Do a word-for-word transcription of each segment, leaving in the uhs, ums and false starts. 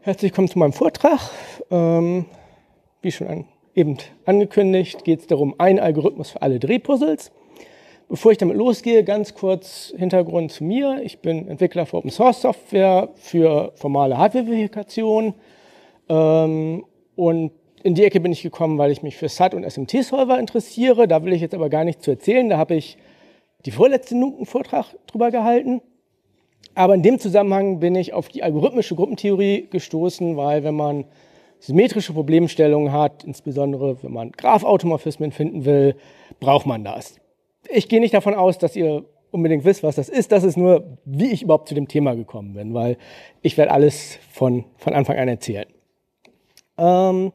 Herzlich willkommen zu meinem Vortrag. Ähm, wie schon an, eben angekündigt, geht es darum, ein Algorithmus für alle Drehpuzzles. Bevor ich damit losgehe, ganz kurz Hintergrund zu mir. Ich bin Entwickler für Open Source Software für formale Hardware-Verifikation. Ähm, und in die Ecke bin ich gekommen, weil ich mich für S A T und S M T-Solver interessiere. Da will ich jetzt aber gar nichts zu erzählen. Da habe ich die vorletzte Minute einen Vortrag drüber gehalten. Aber in dem Zusammenhang bin ich auf die algorithmische Gruppentheorie gestoßen, weil wenn man symmetrische Problemstellungen hat, insbesondere wenn man Graphautomorphismen finden will, braucht man das. Ich gehe nicht davon aus, dass ihr unbedingt wisst, was das ist. Das ist nur, wie ich überhaupt zu dem Thema gekommen bin, weil ich werde alles von, von Anfang an erzählen. Ähm,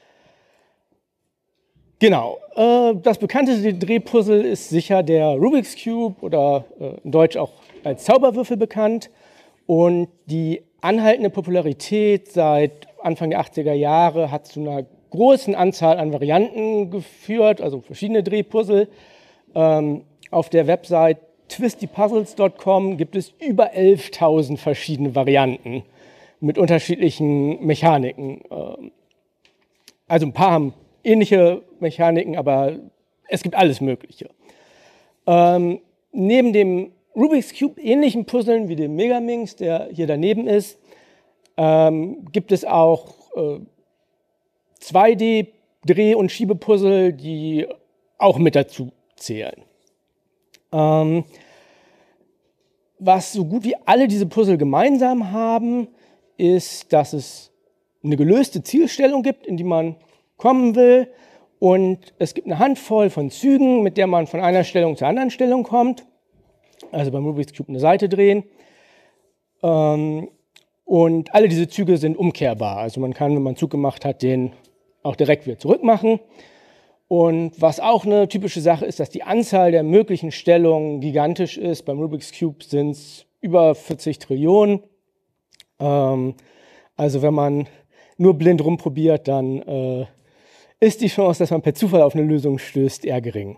genau, äh, das bekannteste Drehpuzzle ist sicher der Rubik's Cube oder äh, in Deutsch auch als Zauberwürfel bekannt. Und die anhaltende Popularität seit Anfang der achtziger Jahre hat zu einer großen Anzahl an Varianten geführt, also verschiedene Drehpuzzle. Ähm, auf der Website twisty puzzles punkt com gibt es über elftausend verschiedene Varianten mit unterschiedlichen Mechaniken. Ähm, also ein paar haben ähnliche Mechaniken, aber es gibt alles Mögliche. Ähm, neben dem Rubik's Cube ähnlichen Puzzeln wie dem Megaminx, der hier daneben ist, ähm, gibt es auch äh, zwei D Dreh- und Schiebepuzzle, die auch mit dazu zählen. Ähm, was so gut wie alle diese Puzzle gemeinsam haben, ist, dass es eine gelöste Zielstellung gibt, in die man kommen will, und es gibt eine Handvoll von Zügen, mit der man von einer Stellung zur anderen Stellung kommt. Also beim Rubik's Cube eine Seite drehen. Ähm, und alle diese Züge sind umkehrbar. Also man kann, wenn man einen Zug gemacht hat, den auch direkt wieder zurück machen. Und was auch eine typische Sache ist, dass die Anzahl der möglichen Stellungen gigantisch ist. Beim Rubik's Cube sind es über vierzig Trillionen. Ähm, also wenn man nur blind rumprobiert, dann äh, ist die Chance, dass man per Zufall auf eine Lösung stößt, eher gering.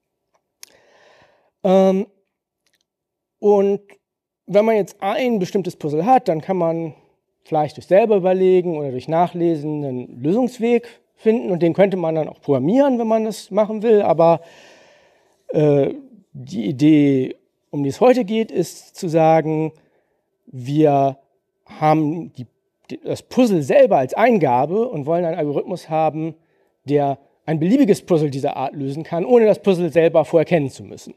Ähm, Und wenn man jetzt ein bestimmtes Puzzle hat, dann kann man vielleicht durch selber überlegen oder durch Nachlesen einen Lösungsweg finden, und den könnte man dann auch programmieren, wenn man das machen will. Aber äh, die Idee, um die es heute geht, ist zu sagen, wir haben die, das Puzzle selber als Eingabe und wollen einen Algorithmus haben, der ein beliebiges Puzzle dieser Art lösen kann, ohne das Puzzle selber vorher kennen zu müssen.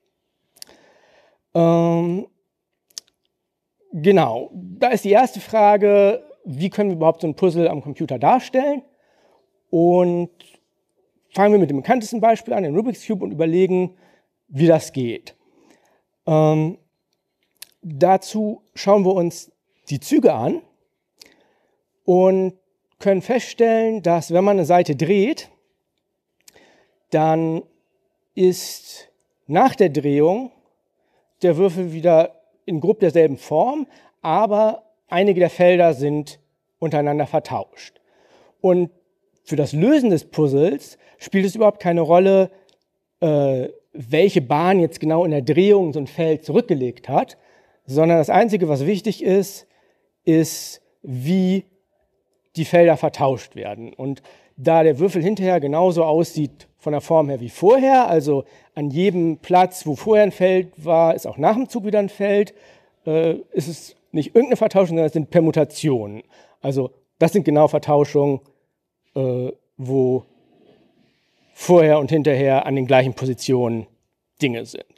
Ähm, genau, da ist die erste Frage, wie können wir überhaupt so ein Puzzle am Computer darstellen? Und fangen wir mit dem bekanntesten Beispiel an, den Rubik's Cube, und überlegen, wie das geht. Ähm, dazu schauen wir uns die Züge an und können feststellen, dass wenn man eine Seite dreht, dann ist nach der Drehung der Würfel wieder in grob derselben Form, aber einige der Felder sind untereinander vertauscht. Und für das Lösen des Puzzles spielt es überhaupt keine Rolle, äh, welche Bahn jetzt genau in der Drehung so ein Feld zurückgelegt hat, sondern das Einzige, was wichtig ist, ist, wie die Felder vertauscht werden. Und da der Würfel hinterher genauso aussieht von der Form her wie vorher, also an jedem Platz, wo vorher ein Feld war, ist auch nach dem Zug wieder ein Feld, äh, ist es nicht irgendeine Vertauschung, sondern es sind Permutationen. Also das sind genau Vertauschungen, äh, wo vorher und hinterher an den gleichen Positionen Dinge sind.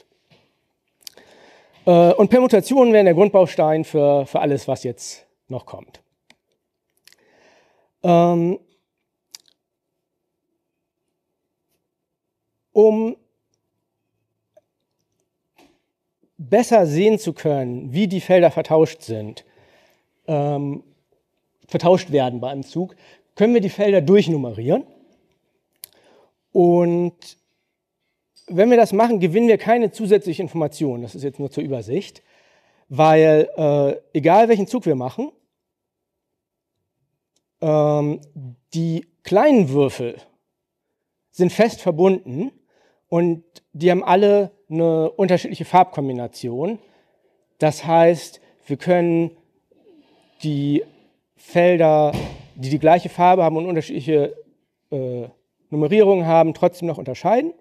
Äh, und Permutationen wären der Grundbaustein für, für alles, was jetzt noch kommt. Ähm, um besser sehen zu können, wie die Felder vertauscht sind, ähm, vertauscht werden bei einem Zug, können wir die Felder durchnummerieren. Und wenn wir das machen, gewinnen wir keine zusätzliche Information. Das ist jetzt nur zur Übersicht, weil äh, egal welchen Zug wir machen, ähm, die kleinen Würfel sind fest verbunden und die haben alle eine unterschiedliche Farbkombination. Das heißt, wir können die Felder, die die gleiche Farbe haben und unterschiedliche äh, Nummerierungen haben, trotzdem noch unterscheiden.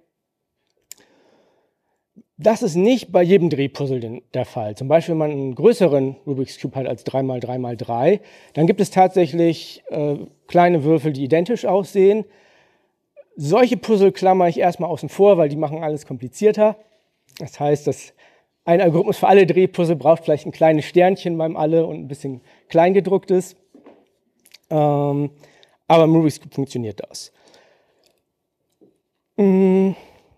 Das ist nicht bei jedem Drehpuzzle der Fall. Zum Beispiel, wenn man einen größeren Rubik's Cube hat als drei mal drei mal drei, dann gibt es tatsächlich äh, kleine Würfel, die identisch aussehen. Solche Puzzle klammere ich erstmal außen vor, weil die machen alles komplizierter. Das heißt, dass ein Algorithmus für alle Drehpuzzle braucht vielleicht ein kleines Sternchen beim Alle und ein bisschen kleingedrucktes. Ähm, aber im Rubik's Cube funktioniert das. Mhm.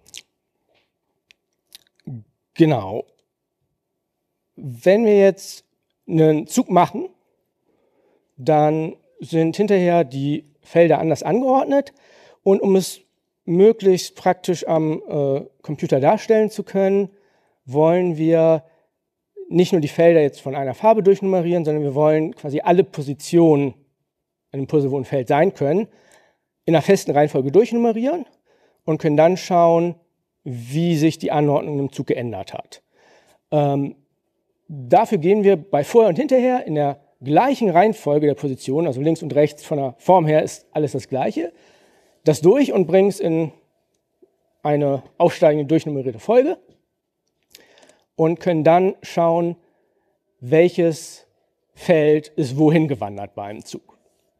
Genau. Wenn wir jetzt einen Zug machen, dann sind hinterher die Felder anders angeordnet. Und um es möglichst praktisch am äh, Computer darstellen zu können, wollen wir nicht nur die Felder jetzt von einer Farbe durchnummerieren, sondern wir wollen quasi alle Positionen in einem Puzzle, wo ein Feld sein können, in einer festen Reihenfolge durchnummerieren und können dann schauen, wie sich die Anordnung im Zug geändert hat. Ähm, dafür gehen wir bei Vorher und Hinterher in der gleichen Reihenfolge der Positionen, also links und rechts von der Form her ist alles das Gleiche, das durch und bringen es in eine aufsteigende, durchnummerierte Folge und können dann schauen, welches Feld ist wohin gewandert bei einem Zug.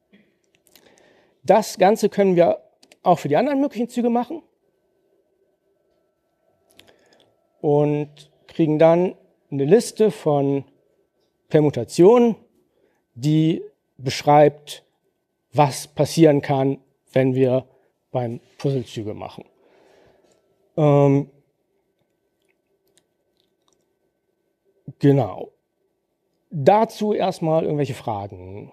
Das Ganze können wir auch für die anderen möglichen Züge machen und kriegen dann eine Liste von Permutationen, die beschreibt, was passieren kann, wenn wir beim Puzzlezüge machen. Ähm, genau. Dazu erstmal irgendwelche Fragen.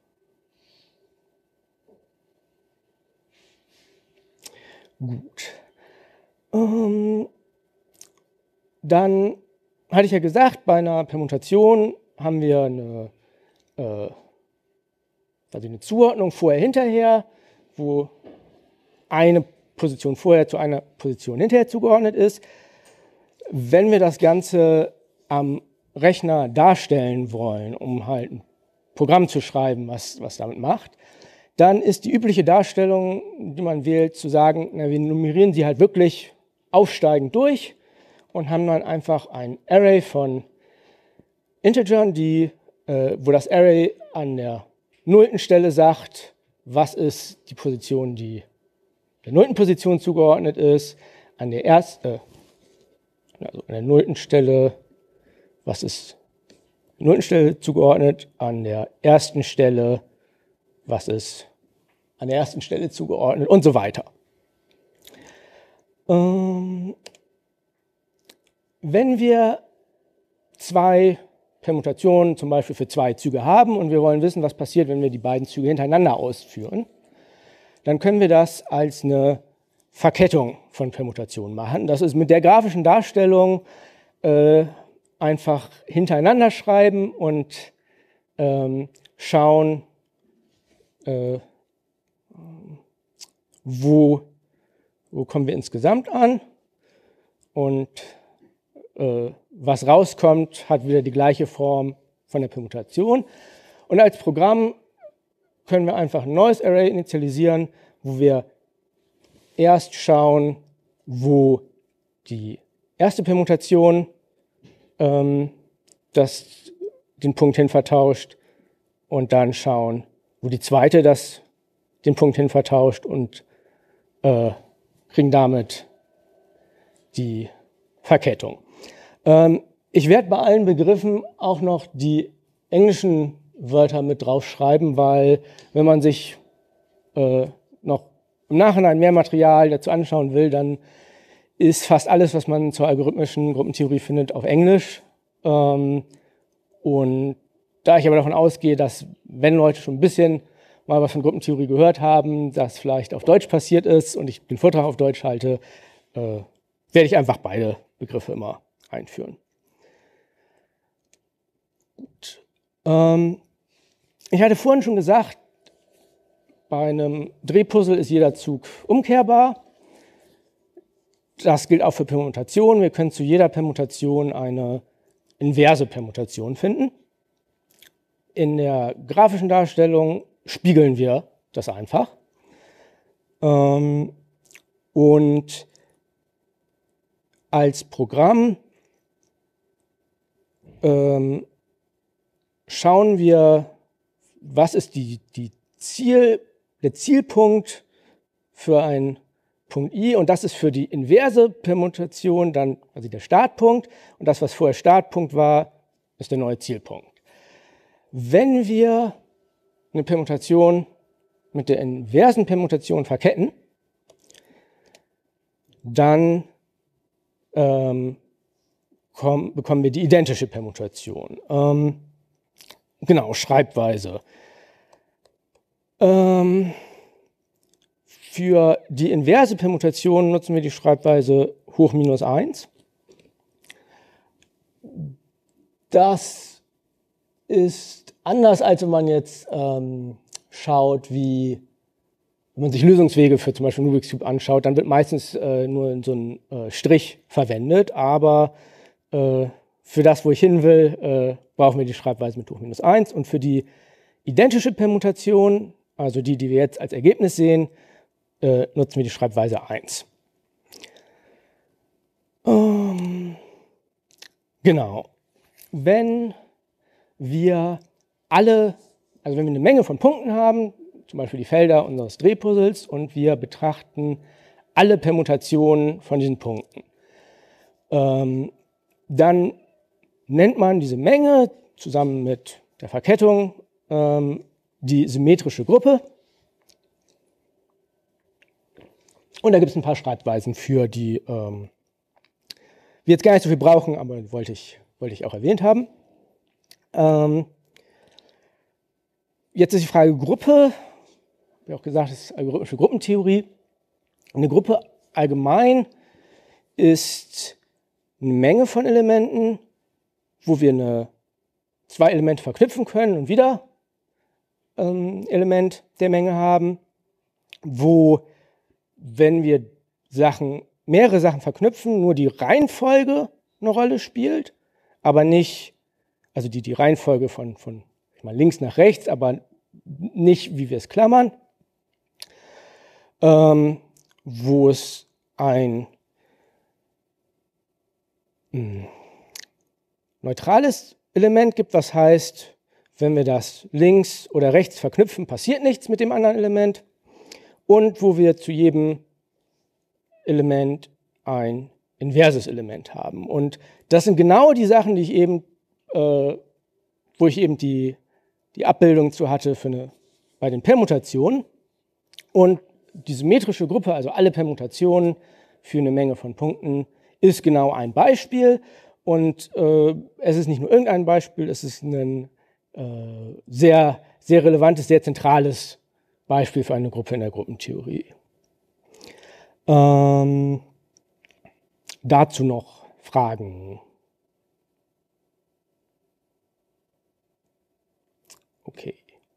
Gut. Ähm, dann hatte ich ja gesagt, bei einer Permutation haben wir eine, äh, also eine Zuordnung vorher-hinterher, wo eine Position vorher zu einer Position hinterher zugeordnet ist. Wenn wir das Ganze am Rechner darstellen wollen, um halt ein Programm zu schreiben, was, was damit macht, dann ist die übliche Darstellung, die man wählt, zu sagen, na, wir nummerieren sie halt wirklich aufsteigend durch und haben dann einfach ein Array von Integern, die, äh, wo das Array an der nullten Stelle sagt, was ist die Position, die der nullten Position zugeordnet ist, an der ersten, also an der nullten Stelle, was ist der nullten Stelle zugeordnet, an der ersten Stelle, was ist an der ersten Stelle zugeordnet und so weiter. Ähm, wenn wir zwei Permutationen zum Beispiel für zwei Züge haben und wir wollen wissen, was passiert, wenn wir die beiden Züge hintereinander ausführen, dann können wir das als eine Verkettung von Permutationen machen. Das ist mit der grafischen Darstellung äh, einfach hintereinander schreiben und ähm, schauen, äh, wo, wo kommen wir insgesamt an und äh, was rauskommt, hat wieder die gleiche Form von der Permutation. Und als Programm können wir einfach ein neues Array initialisieren, wo wir erst schauen, wo die erste Permutation ähm, das, den Punkt hin vertauscht und dann schauen, wo die zweite das, den Punkt hin vertauscht und äh, kriegen damit die Verkettung. Ähm, ich werde bei allen Begriffen auch noch die englischen Wörter mit draufschreiben, weil wenn man sich äh, noch im Nachhinein mehr Material dazu anschauen will, dann ist fast alles, was man zur algorithmischen Gruppentheorie findet, auf Englisch. Ähm, und da ich aber davon ausgehe, dass wenn Leute schon ein bisschen mal was von Gruppentheorie gehört haben, das vielleicht auf Deutsch passiert ist und ich den Vortrag auf Deutsch halte, äh, werde ich einfach beide Begriffe immer einführen. Gut. Ähm, ich hatte vorhin schon gesagt, bei einem Drehpuzzle ist jeder Zug umkehrbar. Das gilt auch für Permutationen. Wir können zu jeder Permutation eine inverse Permutation finden. in der grafischen Darstellung spiegeln wir das einfach. Ähm, und als Programm ähm, schauen wir, was ist die, die Ziel, der Zielpunkt für einen Punkt i, und das ist für die inverse Permutation dann quasi der Startpunkt, und das, was vorher Startpunkt war, ist der neue Zielpunkt. Wenn wir eine Permutation mit der inversen Permutation verketten, dann ähm, komm, bekommen wir die identische Permutation. Ähm, genau, Schreibweise. Ähm, für die inverse Permutation nutzen wir die Schreibweise hoch minus eins. Das ist anders, als wenn man jetzt ähm, schaut, wie, wenn man sich Lösungswege für zum Beispiel Rubik's Cube anschaut, dann wird meistens äh, nur so ein äh, Strich verwendet, aber äh, für das, wo ich hin will, äh, brauchen wir die Schreibweise mit hoch minus eins, und für die identische Permutation, also die, die wir jetzt als Ergebnis sehen, äh, nutzen wir die Schreibweise eins. Ähm, genau. Wenn wir alle, also wenn wir eine Menge von Punkten haben, zum Beispiel die Felder unseres Drehpuzzles, und wir betrachten alle Permutationen von diesen Punkten, ähm, dann nennt man diese Menge zusammen mit der Verkettung ähm, die symmetrische Gruppe. Und da gibt es ein paar Schreibweisen für, die ähm, wir jetzt gar nicht so viel brauchen, aber die wollte ich, wollte ich auch erwähnt haben. Ähm, jetzt ist die Frage Gruppe. Wie auch gesagt, das ist algorithmische Gruppentheorie. Eine Gruppe allgemein ist eine Menge von Elementen, wo wir eine, zwei Elemente verknüpfen können und wieder ein Element der Menge haben, wo, wenn wir Sachen, mehrere Sachen verknüpfen, nur die Reihenfolge eine Rolle spielt, aber nicht, also die, die Reihenfolge von, von ich meine, links nach rechts, aber nicht, wie wir es klammern, ähm, wo es ein mh, neutrales Element gibt, was heißt, wenn wir das links oder rechts verknüpfen, passiert nichts mit dem anderen Element, und wo wir zu jedem Element ein inverses Element haben. Und das sind genau die Sachen, die ich eben, äh, wo ich eben die, die Abbildung zu hatte für eine, bei den Permutationen. Und die symmetrische Gruppe, also alle Permutationen für eine Menge von Punkten, ist genau ein Beispiel. Und äh, es ist nicht nur irgendein Beispiel, es ist ein äh, sehr, sehr relevantes, sehr zentrales Beispiel für eine Gruppe in der Gruppentheorie. Ähm, dazu noch Fragen. Okay.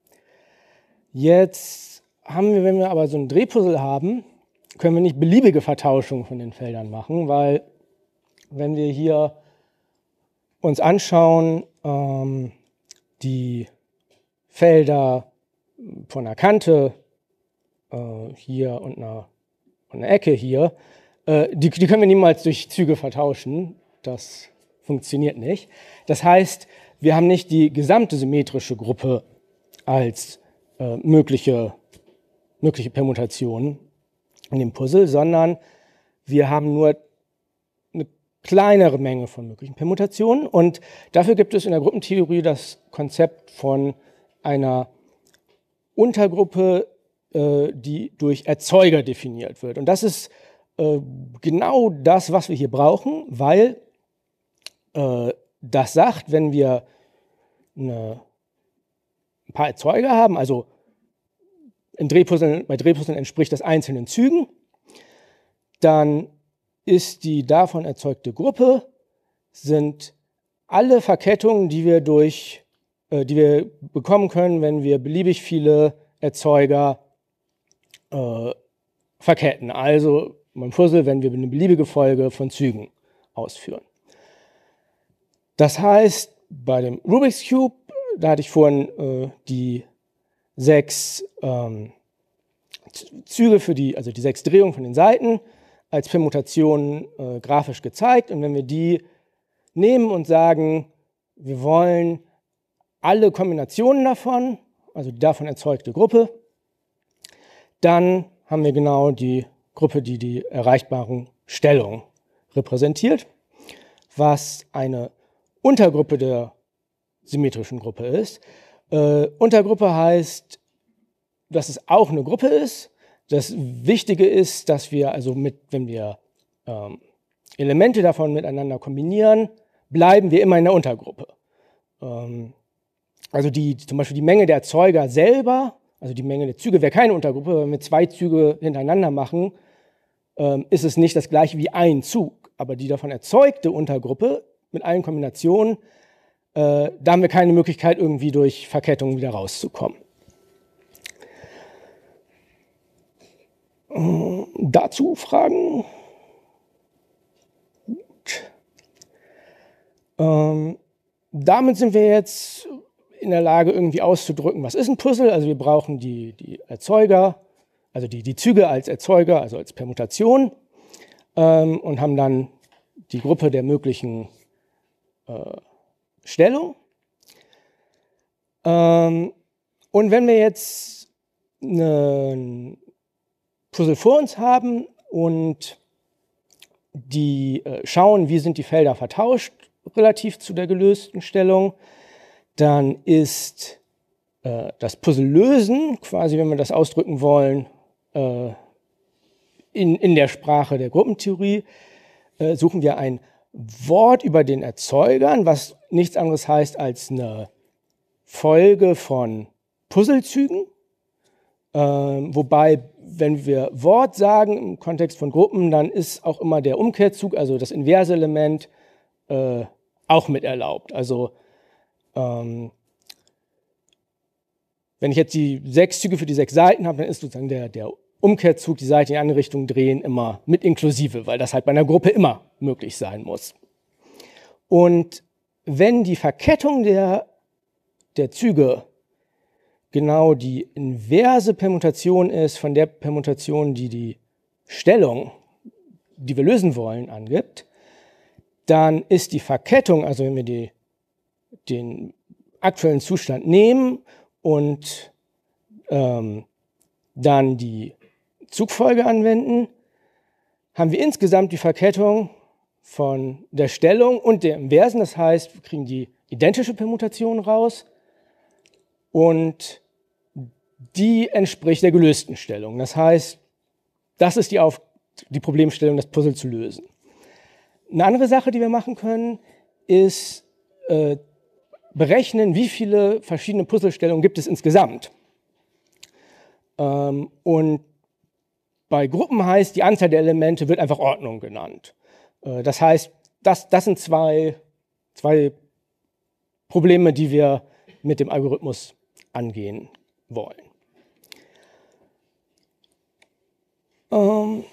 Jetzt haben wir, wenn wir aber so ein Drehpuzzle haben, können wir nicht beliebige Vertauschungen von den Feldern machen, weil wenn wir hier uns anschauen, ähm, die Felder von einer Kante äh, hier und einer, und einer Ecke hier, äh, die, die können wir niemals durch Züge vertauschen. Das funktioniert nicht. Das heißt, wir haben nicht die gesamte symmetrische Gruppe als äh, mögliche, mögliche Permutation in dem Puzzle, sondern wir haben nur eine kleinere Menge von möglichen Permutationen, und dafür gibt es in der Gruppentheorie das Konzept von einer Untergruppe, äh, die durch Erzeuger definiert wird. Und das ist äh, genau das, was wir hier brauchen, weil äh, das sagt, wenn wir eine, ein paar Erzeuger haben, also in Drehpuzzeln, bei Drehpuzzeln entspricht das einzelnen Zügen, dann ist die davon erzeugte Gruppe, sind alle Verkettungen, die wir, durch, äh, die wir bekommen können, wenn wir beliebig viele Erzeuger äh, verketten. Also beim Puzzle, wenn wir eine beliebige Folge von Zügen ausführen. Das heißt, bei dem Rubik's Cube da hatte ich vorhin äh, die sechs ähm, Züge für die, also die sechs Drehungen von den Seiten als Permutationen äh, grafisch gezeigt. Und wenn wir die nehmen und sagen, wir wollen alle Kombinationen davon, also die davon erzeugte Gruppe, dann haben wir genau die Gruppe, die die erreichbaren Stellungen repräsentiert, was eine Untergruppe der symmetrischen Gruppe ist. Äh, Untergruppe heißt, dass es auch eine Gruppe ist. Das Wichtige ist, dass wir also mit, wenn wir ähm, Elemente davon miteinander kombinieren, bleiben wir immer in der Untergruppe. Ähm, also die, zum Beispiel die Menge der Erzeuger selber, also die Menge der Züge wäre keine Untergruppe. Wenn wir zwei Züge hintereinander machen, ähm, ist es nicht das gleiche wie ein Zug. Aber die davon erzeugte Untergruppe mit allen Kombinationen, äh, da haben wir keine Möglichkeit, irgendwie durch Verkettung wieder rauszukommen. Äh, dazu Fragen? Gut. Ähm, damit sind wir jetzt in der Lage, irgendwie auszudrücken, was ist ein Puzzle. Also wir brauchen die, die Erzeuger, also die, die Züge als Erzeuger, also als Permutation, ähm, und haben dann die Gruppe der möglichen äh, Stellungen. Ähm, und wenn wir jetzt ein Puzzle vor uns haben und die äh, schauen, wie sind die Felder vertauscht relativ zu der gelösten Stellung, dann ist äh, das Puzzle lösen, quasi, wenn wir das ausdrücken wollen, äh, in, in der Sprache der Gruppentheorie, äh, suchen wir ein Wort über den Erzeugern, was nichts anderes heißt als eine Folge von Puzzlezügen, äh, wobei, wenn wir Wort sagen im Kontext von Gruppen, dann ist auch immer der Umkehrzug, also das inverse Element, äh, auch mit erlaubt. Also Ähm, wenn ich jetzt die sechs Züge für die sechs Seiten habe, dann ist sozusagen der, der Umkehrzug, die Seite in die andere Richtung drehen, immer mit inklusive, weil das halt bei einer Gruppe immer möglich sein muss. Und wenn die Verkettung der, der Züge genau die inverse Permutation ist von der Permutation, die die Stellung, die wir lösen wollen, angibt, dann ist die Verkettung, also wenn wir die den aktuellen Zustand nehmen und ähm, dann die Zugfolge anwenden, haben wir insgesamt die Verkettung von der Stellung und der Inversen. Das heißt, wir kriegen die identische Permutation raus und die entspricht der gelösten Stellung. Das heißt, das ist die, Auf die Problemstellung, das Puzzle zu lösen. Eine andere Sache, die wir machen können, ist äh, berechnen, wie viele verschiedene Puzzlestellungen gibt es insgesamt. Ähm, und bei Gruppen heißt, die Anzahl der Elemente wird einfach Ordnung genannt. Äh, das heißt, das, das sind zwei, zwei Probleme, die wir mit dem Algorithmus angehen wollen. Ähm,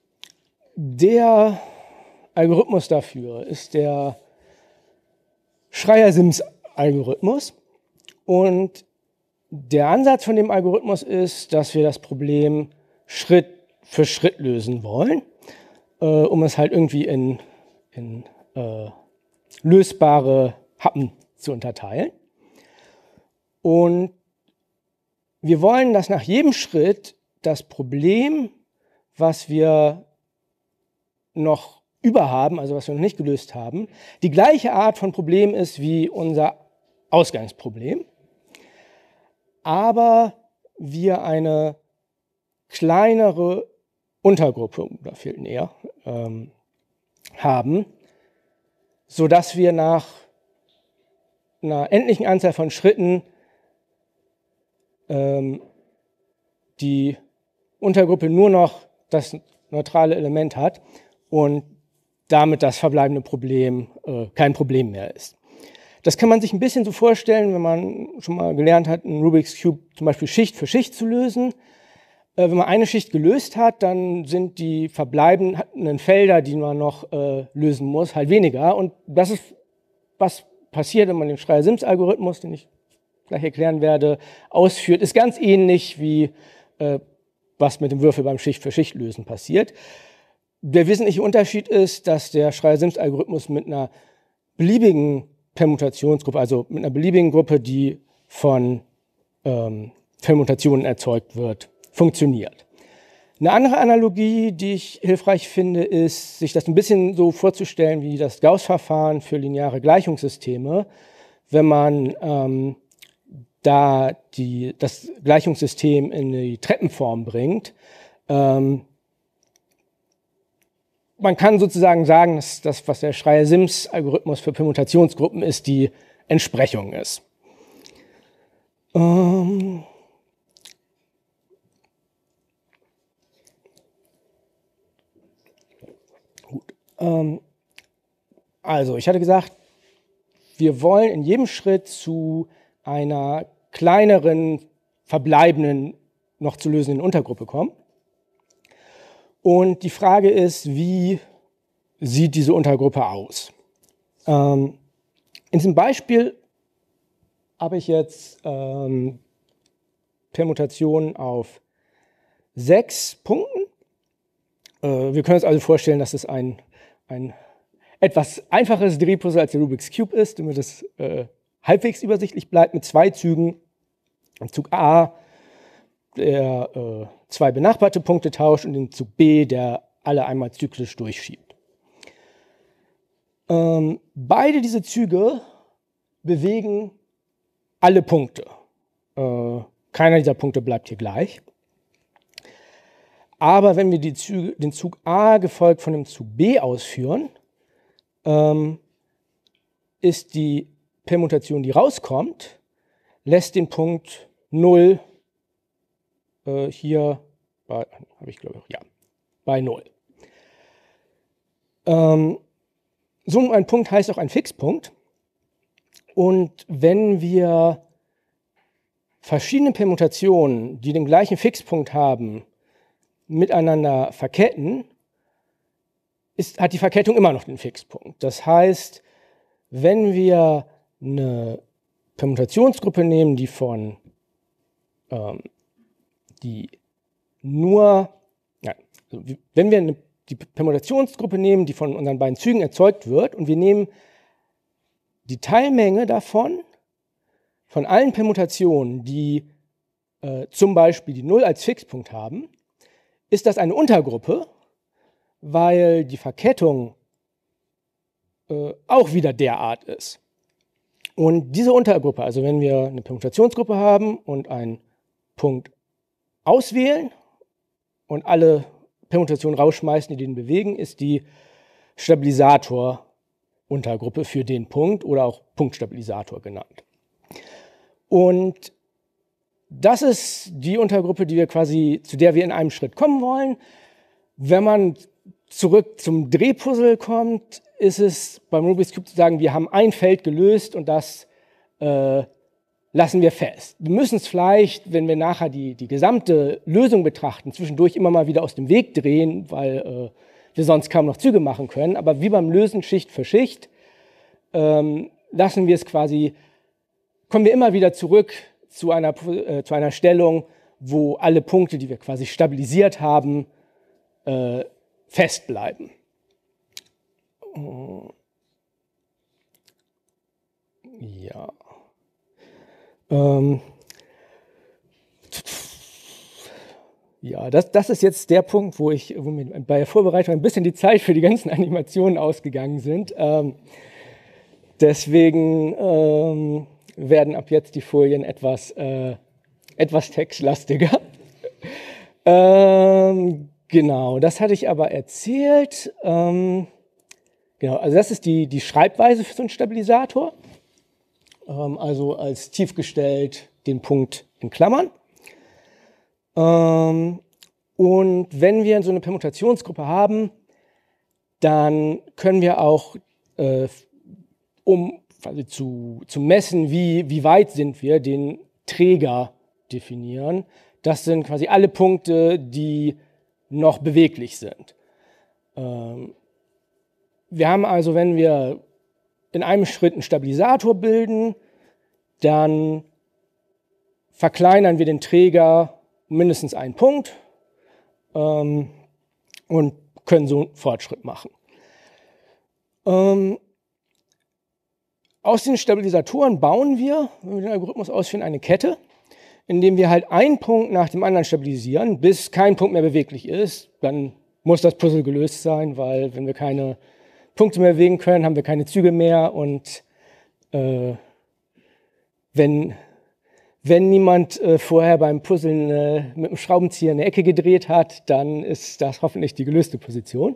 der Algorithmus dafür ist der Schreier-Sims-Algorithmus. Und der Ansatz von dem Algorithmus ist, dass wir das Problem Schritt für Schritt lösen wollen, äh, um es halt irgendwie in, in äh, lösbare Happen zu unterteilen. Und wir wollen, dass nach jedem Schritt das Problem, was wir noch überhaben, also was wir noch nicht gelöst haben, die gleiche Art von Problem ist wie unser Ausgangsproblem, aber wir eine kleinere Untergruppe, da fehlt näher, ähm, haben, sodass wir nach einer endlichen Anzahl von Schritten ähm, die Untergruppe nur noch das neutrale Element hat und damit das verbleibende Problem äh, kein Problem mehr ist. Das kann man sich ein bisschen so vorstellen, wenn man schon mal gelernt hat, einen Rubik's Cube zum Beispiel Schicht für Schicht zu lösen. Äh, wenn man eine Schicht gelöst hat, dann sind die verbleibenden Felder, die man noch äh, lösen muss, halt weniger. Und das ist, was passiert, wenn man den Schreier-Sims-Algorithmus, den ich gleich erklären werde, ausführt, ist ganz ähnlich wie äh, was mit dem Würfel beim Schicht-für-Schicht-Lösen passiert. Der wesentliche Unterschied ist, dass der Schreier-Sims-Algorithmus mit einer beliebigen Permutationsgruppe, also mit einer beliebigen Gruppe, die von ähm, Permutationen erzeugt wird, funktioniert. Eine andere Analogie, die ich hilfreich finde, ist, sich das ein bisschen so vorzustellen wie das Gauss-Verfahren für lineare Gleichungssysteme, wenn man ähm, da die, das Gleichungssystem in die Treppenform bringt. Ähm, man kann sozusagen sagen, dass das, was der Schreier-Sims-Algorithmus für Permutationsgruppen ist, die Entsprechung ist. Ähm Gut. Ähm also, ich hatte gesagt, wir wollen in jedem Schritt zu einer kleineren, verbleibenden, noch zu lösenden Untergruppe kommen. Und die Frage ist, wie sieht diese Untergruppe aus? Ähm, in diesem Beispiel habe ich jetzt ähm, Permutationen auf sechs Punkten. Äh, wir können uns also vorstellen, dass es ein, ein etwas einfacheres Drehpuzzle als der Rubik's Cube ist, damit es äh, halbwegs übersichtlich bleibt, mit zwei Zügen. Im Zug A, der äh, zwei benachbarte Punkte tauscht, und den Zug B, der alle einmal zyklisch durchschiebt. Ähm, beide diese Züge bewegen alle Punkte. Äh, keiner dieser Punkte bleibt hier gleich. Aber wenn wir die Züge, den Zug A gefolgt von dem Zug B ausführen, ähm, ist die Permutation, die rauskommt, lässt den Punkt null äh, hier bei, habe ich glaube ich, ja, bei null. Ähm, so ein Punkt heißt auch ein Fixpunkt. Und wenn wir verschiedene Permutationen, die den gleichen Fixpunkt haben, miteinander verketten, ist, hat die Verkettung immer noch den Fixpunkt. Das heißt, wenn wir eine Permutationsgruppe nehmen, die von ähm, die nur, ja, also wenn wir eine, die Permutationsgruppe nehmen, die von unseren beiden Zügen erzeugt wird, und wir nehmen die Teilmenge davon, von allen Permutationen, die äh, zum Beispiel die null als Fixpunkt haben, ist das eine Untergruppe, weil die Verkettung äh, auch wieder derart ist. Und diese Untergruppe, also wenn wir eine Permutationsgruppe haben und einen Punkt auswählen und alle Permutationen rausschmeißen, die den bewegen, ist die Stabilisator-Untergruppe für den Punkt oder auch Punktstabilisator genannt. Und das ist die Untergruppe, die wir quasi, zu der wir in einem Schritt kommen wollen. Wenn man zurück zum Drehpuzzle kommt, ist es beim Rubik's Cube zu sagen, wir haben ein Feld gelöst und das äh, lassen wir fest. Wir müssen es vielleicht, wenn wir nachher die, die gesamte Lösung betrachten, zwischendurch immer mal wieder aus dem Weg drehen, weil äh, wir sonst kaum noch Züge machen können. Aber wie beim Lösen Schicht für Schicht ähm, lassen wir es quasi, kommen wir immer wieder zurück zu einer, äh, zu einer Stellung, wo alle Punkte, die wir quasi stabilisiert haben, äh, festbleiben. Ja. Ähm. Ja, das, das ist jetzt der Punkt, wo, ich, wo mir bei der Vorbereitung ein bisschen die Zeit für die ganzen Animationen ausgegangen sind. Ähm, deswegen ähm, werden ab jetzt die Folien etwas, äh, etwas textlastiger. ähm, genau, das hatte ich aber erzählt. Ähm, genau, also das ist die, die Schreibweise für so einen Stabilisator. Ähm, also als tief gestellt den Punkt in Klammern. Ähm, und wenn wir so eine Permutationsgruppe haben, dann können wir auch, äh, um quasi zu, zu messen, wie, wie weit sind wir, den Träger definieren. Das sind quasi alle Punkte, die noch beweglich sind. Ähm, wir haben also, wenn wir in einem Schritt einen Stabilisator bilden, dann verkleinern wir den Träger um mindestens einen Punkt ähm, und können so einen Fortschritt machen. Ähm, aus den Stabilisatoren bauen wir, wenn wir den Algorithmus ausführen, eine Kette, indem wir halt einen Punkt nach dem anderen stabilisieren, bis kein Punkt mehr beweglich ist. Dann muss das Puzzle gelöst sein, weil wenn wir keine Punkte mehr bewegen können, haben wir keine Züge mehr. Und äh, wenn, wenn niemand äh, vorher beim Puzzeln äh, mit dem Schraubenzieher eine Ecke gedreht hat, dann ist das hoffentlich die gelöste Position.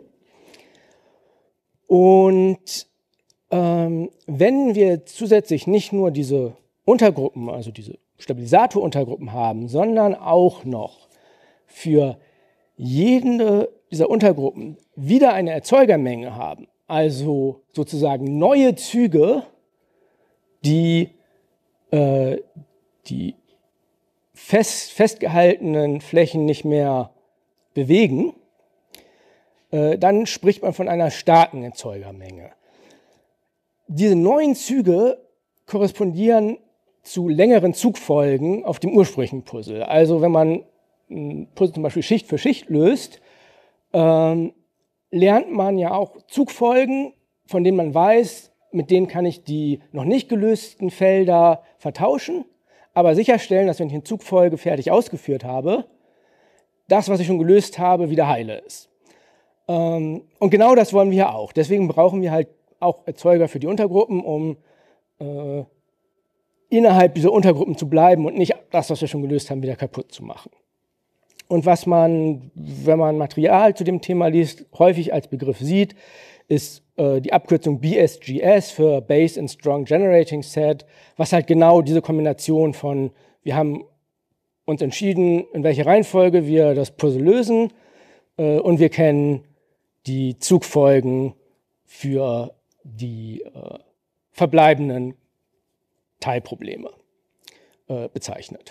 Und ähm, wenn wir zusätzlich nicht nur diese Untergruppen, also diese Stabilisatoruntergruppen haben, sondern auch noch für jede dieser Untergruppen wieder eine Erzeugermenge haben, also sozusagen neue Züge, die äh, die fest, festgehaltenen Flächen nicht mehr bewegen, äh, dann spricht man von einer starken Erzeugermenge. Diese neuen Züge korrespondieren zu längeren Zugfolgen auf dem ursprünglichen Puzzle. Also wenn man ein Puzzle zum Beispiel Schicht für Schicht löst, ähm, lernt man ja auch Zugfolgen, von denen man weiß, mit denen kann ich die noch nicht gelösten Felder vertauschen, aber sicherstellen, dass wenn ich eine Zugfolge fertig ausgeführt habe, das, was ich schon gelöst habe, wieder heile ist. Ähm, und genau das wollen wir auch. Deswegen brauchen wir halt auch Erzeuger für die Untergruppen, um äh, innerhalb dieser Untergruppen zu bleiben und nicht das, was wir schon gelöst haben, wieder kaputt zu machen. Und was man, wenn man Material zu dem Thema liest, häufig als Begriff sieht, ist äh, die Abkürzung B S G S für Base and Strong Generating Set, was halt genau diese Kombination von, wir haben uns entschieden, in welcher Reihenfolge wir das Puzzle lösen äh, und wir kennen die Zugfolgen für die äh, verbleibenden Teilprobleme äh, bezeichnet.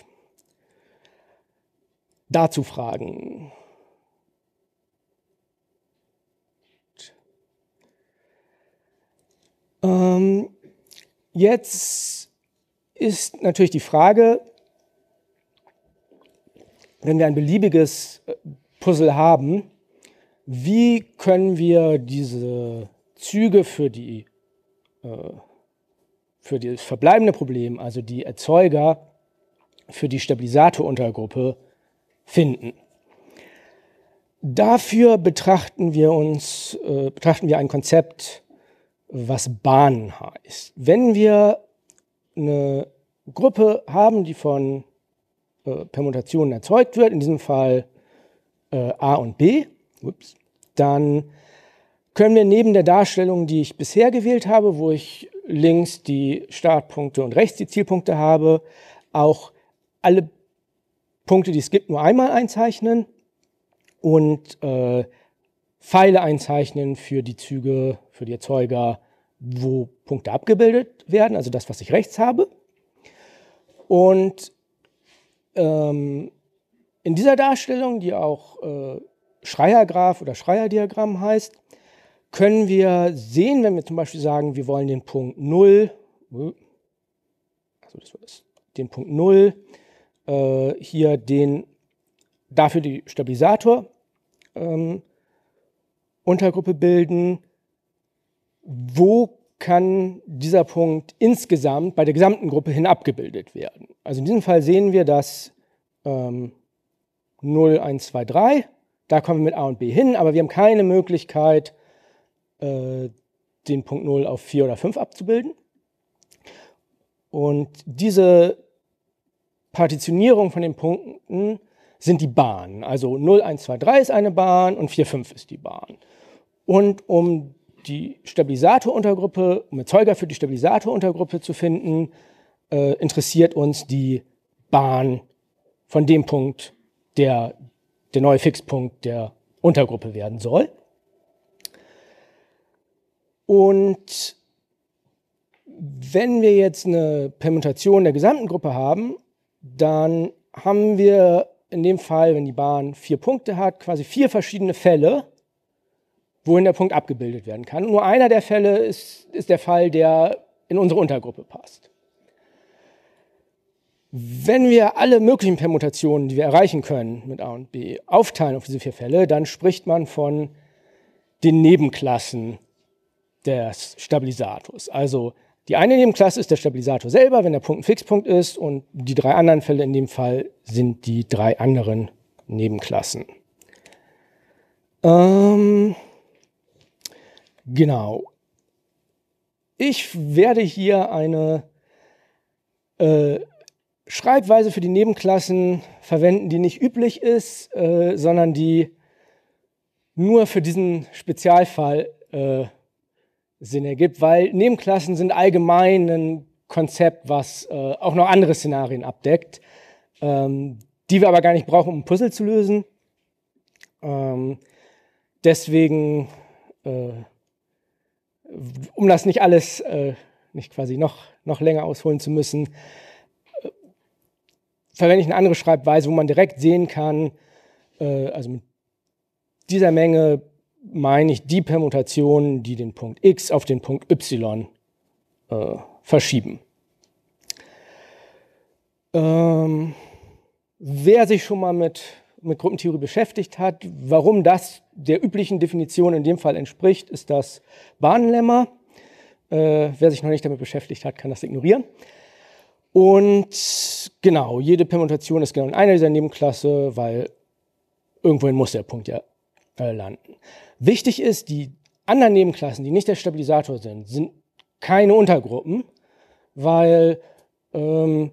Dazu Fragen. Ähm, jetzt ist natürlich die Frage, wenn wir ein beliebiges Puzzle haben, wie können wir diese Züge für die äh, für das verbleibende Problem, also die Erzeuger für die Stabilisatoruntergruppe, finden. Dafür betrachten wir uns, äh, betrachten wir ein Konzept, was Bahnen heißt. Wenn wir eine Gruppe haben, die von äh, Permutationen erzeugt wird, in diesem Fall äh, A und B, ups, dann können wir neben der Darstellung, die ich bisher gewählt habe, wo ich links die Startpunkte und rechts die Zielpunkte habe, auch alle Punkte, die es gibt, nur einmal einzeichnen und äh, Pfeile einzeichnen für die Züge, für die Erzeuger, wo Punkte abgebildet werden, also das, was ich rechts habe. Und ähm, in dieser Darstellung, die auch äh, Schreier-Graph oder Schreier-Diagramm heißt, können wir sehen, wenn wir zum Beispiel sagen, wir wollen den Punkt null, also das war das, den Punkt null, äh, hier den, dafür die Stabilisator ähm, Untergruppe bilden, wo kann dieser Punkt insgesamt bei der gesamten Gruppe hin abgebildet werden. Also in diesem Fall sehen wir, dass ähm, null, eins, zwei, drei, da kommen wir mit A und B hin, aber wir haben keine Möglichkeit, äh, den Punkt null auf vier oder fünf abzubilden. Und diese Partitionierung von den Punkten sind die Bahnen. Also null, eins, zwei, drei ist eine Bahn und vier, fünf ist die Bahn. Und um die Stabilisatoruntergruppe, um Erzeuger für die Stabilisatoruntergruppe zu finden, äh, interessiert uns die Bahn von dem Punkt, der der neue Fixpunkt der Untergruppe werden soll. Und wenn wir jetzt eine Permutation der gesamten Gruppe haben, dann haben wir in dem Fall, wenn die Bahn vier Punkte hat, quasi vier verschiedene Fälle, wohin der Punkt abgebildet werden kann. Und nur einer der Fälle ist, ist der Fall, der in unsere Untergruppe passt. Wenn wir alle möglichen Permutationen, die wir erreichen können mit A und B, aufteilen auf diese vier Fälle, dann spricht man von den Nebenklassen des Stabilisators. Also die eine Nebenklasse ist der Stabilisator selber, wenn der Punkt ein Fixpunkt ist, und die drei anderen Fälle in dem Fall sind die drei anderen Nebenklassen. Ähm, genau. Ich werde hier eine äh, Schreibweise für die Nebenklassen verwenden, die nicht üblich ist, äh, sondern die nur für diesen Spezialfall äh, Sinn ergibt, weil Nebenklassen sind allgemein ein Konzept, was äh, auch noch andere Szenarien abdeckt, ähm, die wir aber gar nicht brauchen, um ein Puzzle zu lösen. Ähm, deswegen, äh, um das nicht alles, äh, nicht quasi noch, noch länger ausholen zu müssen, äh, verwende ich eine andere Schreibweise, wo man direkt sehen kann, äh, also mit dieser Menge meine ich die Permutationen, die den Punkt X auf den Punkt Y äh, verschieben. Ähm, wer sich schon mal mit, mit Gruppentheorie beschäftigt hat, warum das der üblichen Definition in dem Fall entspricht, ist das Bahnlemma. Äh, wer sich noch nicht damit beschäftigt hat, kann das ignorieren. Und genau, jede Permutation ist genau in einer dieser Nebenklasse, weil irgendwohin muss der Punkt ja äh, landen. Wichtig ist, die anderen Nebenklassen, die nicht der Stabilisator sind, sind keine Untergruppen, weil ähm,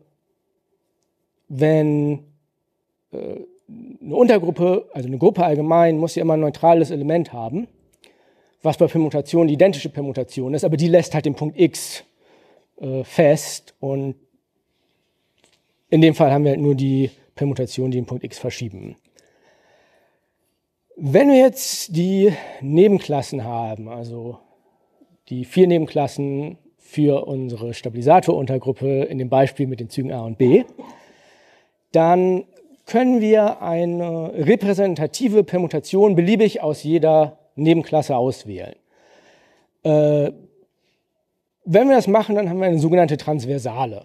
wenn äh, eine Untergruppe, also eine Gruppe allgemein, muss ja immer ein neutrales Element haben, was bei Permutationen die identische Permutation ist, aber die lässt halt den Punkt X äh, fest, und in dem Fall haben wir halt nur die Permutation, die den Punkt X verschieben. Wenn wir jetzt die Nebenklassen haben, also die vier Nebenklassen für unsere Stabilisatoruntergruppe in dem Beispiel mit den Zügen A und B, dann können wir eine repräsentative Permutation beliebig aus jeder Nebenklasse auswählen. Äh, wenn wir das machen, dann haben wir eine sogenannte Transversale.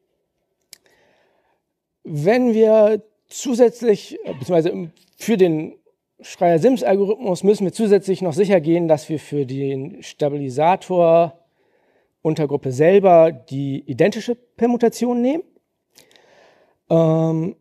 Wenn wir zusätzlich, beziehungsweise für den Schreier-Sims-Algorithmus müssen wir zusätzlich noch sicher gehen, dass wir für den Stabilisator-Untergruppe selber die identische Permutation nehmen. Ähm,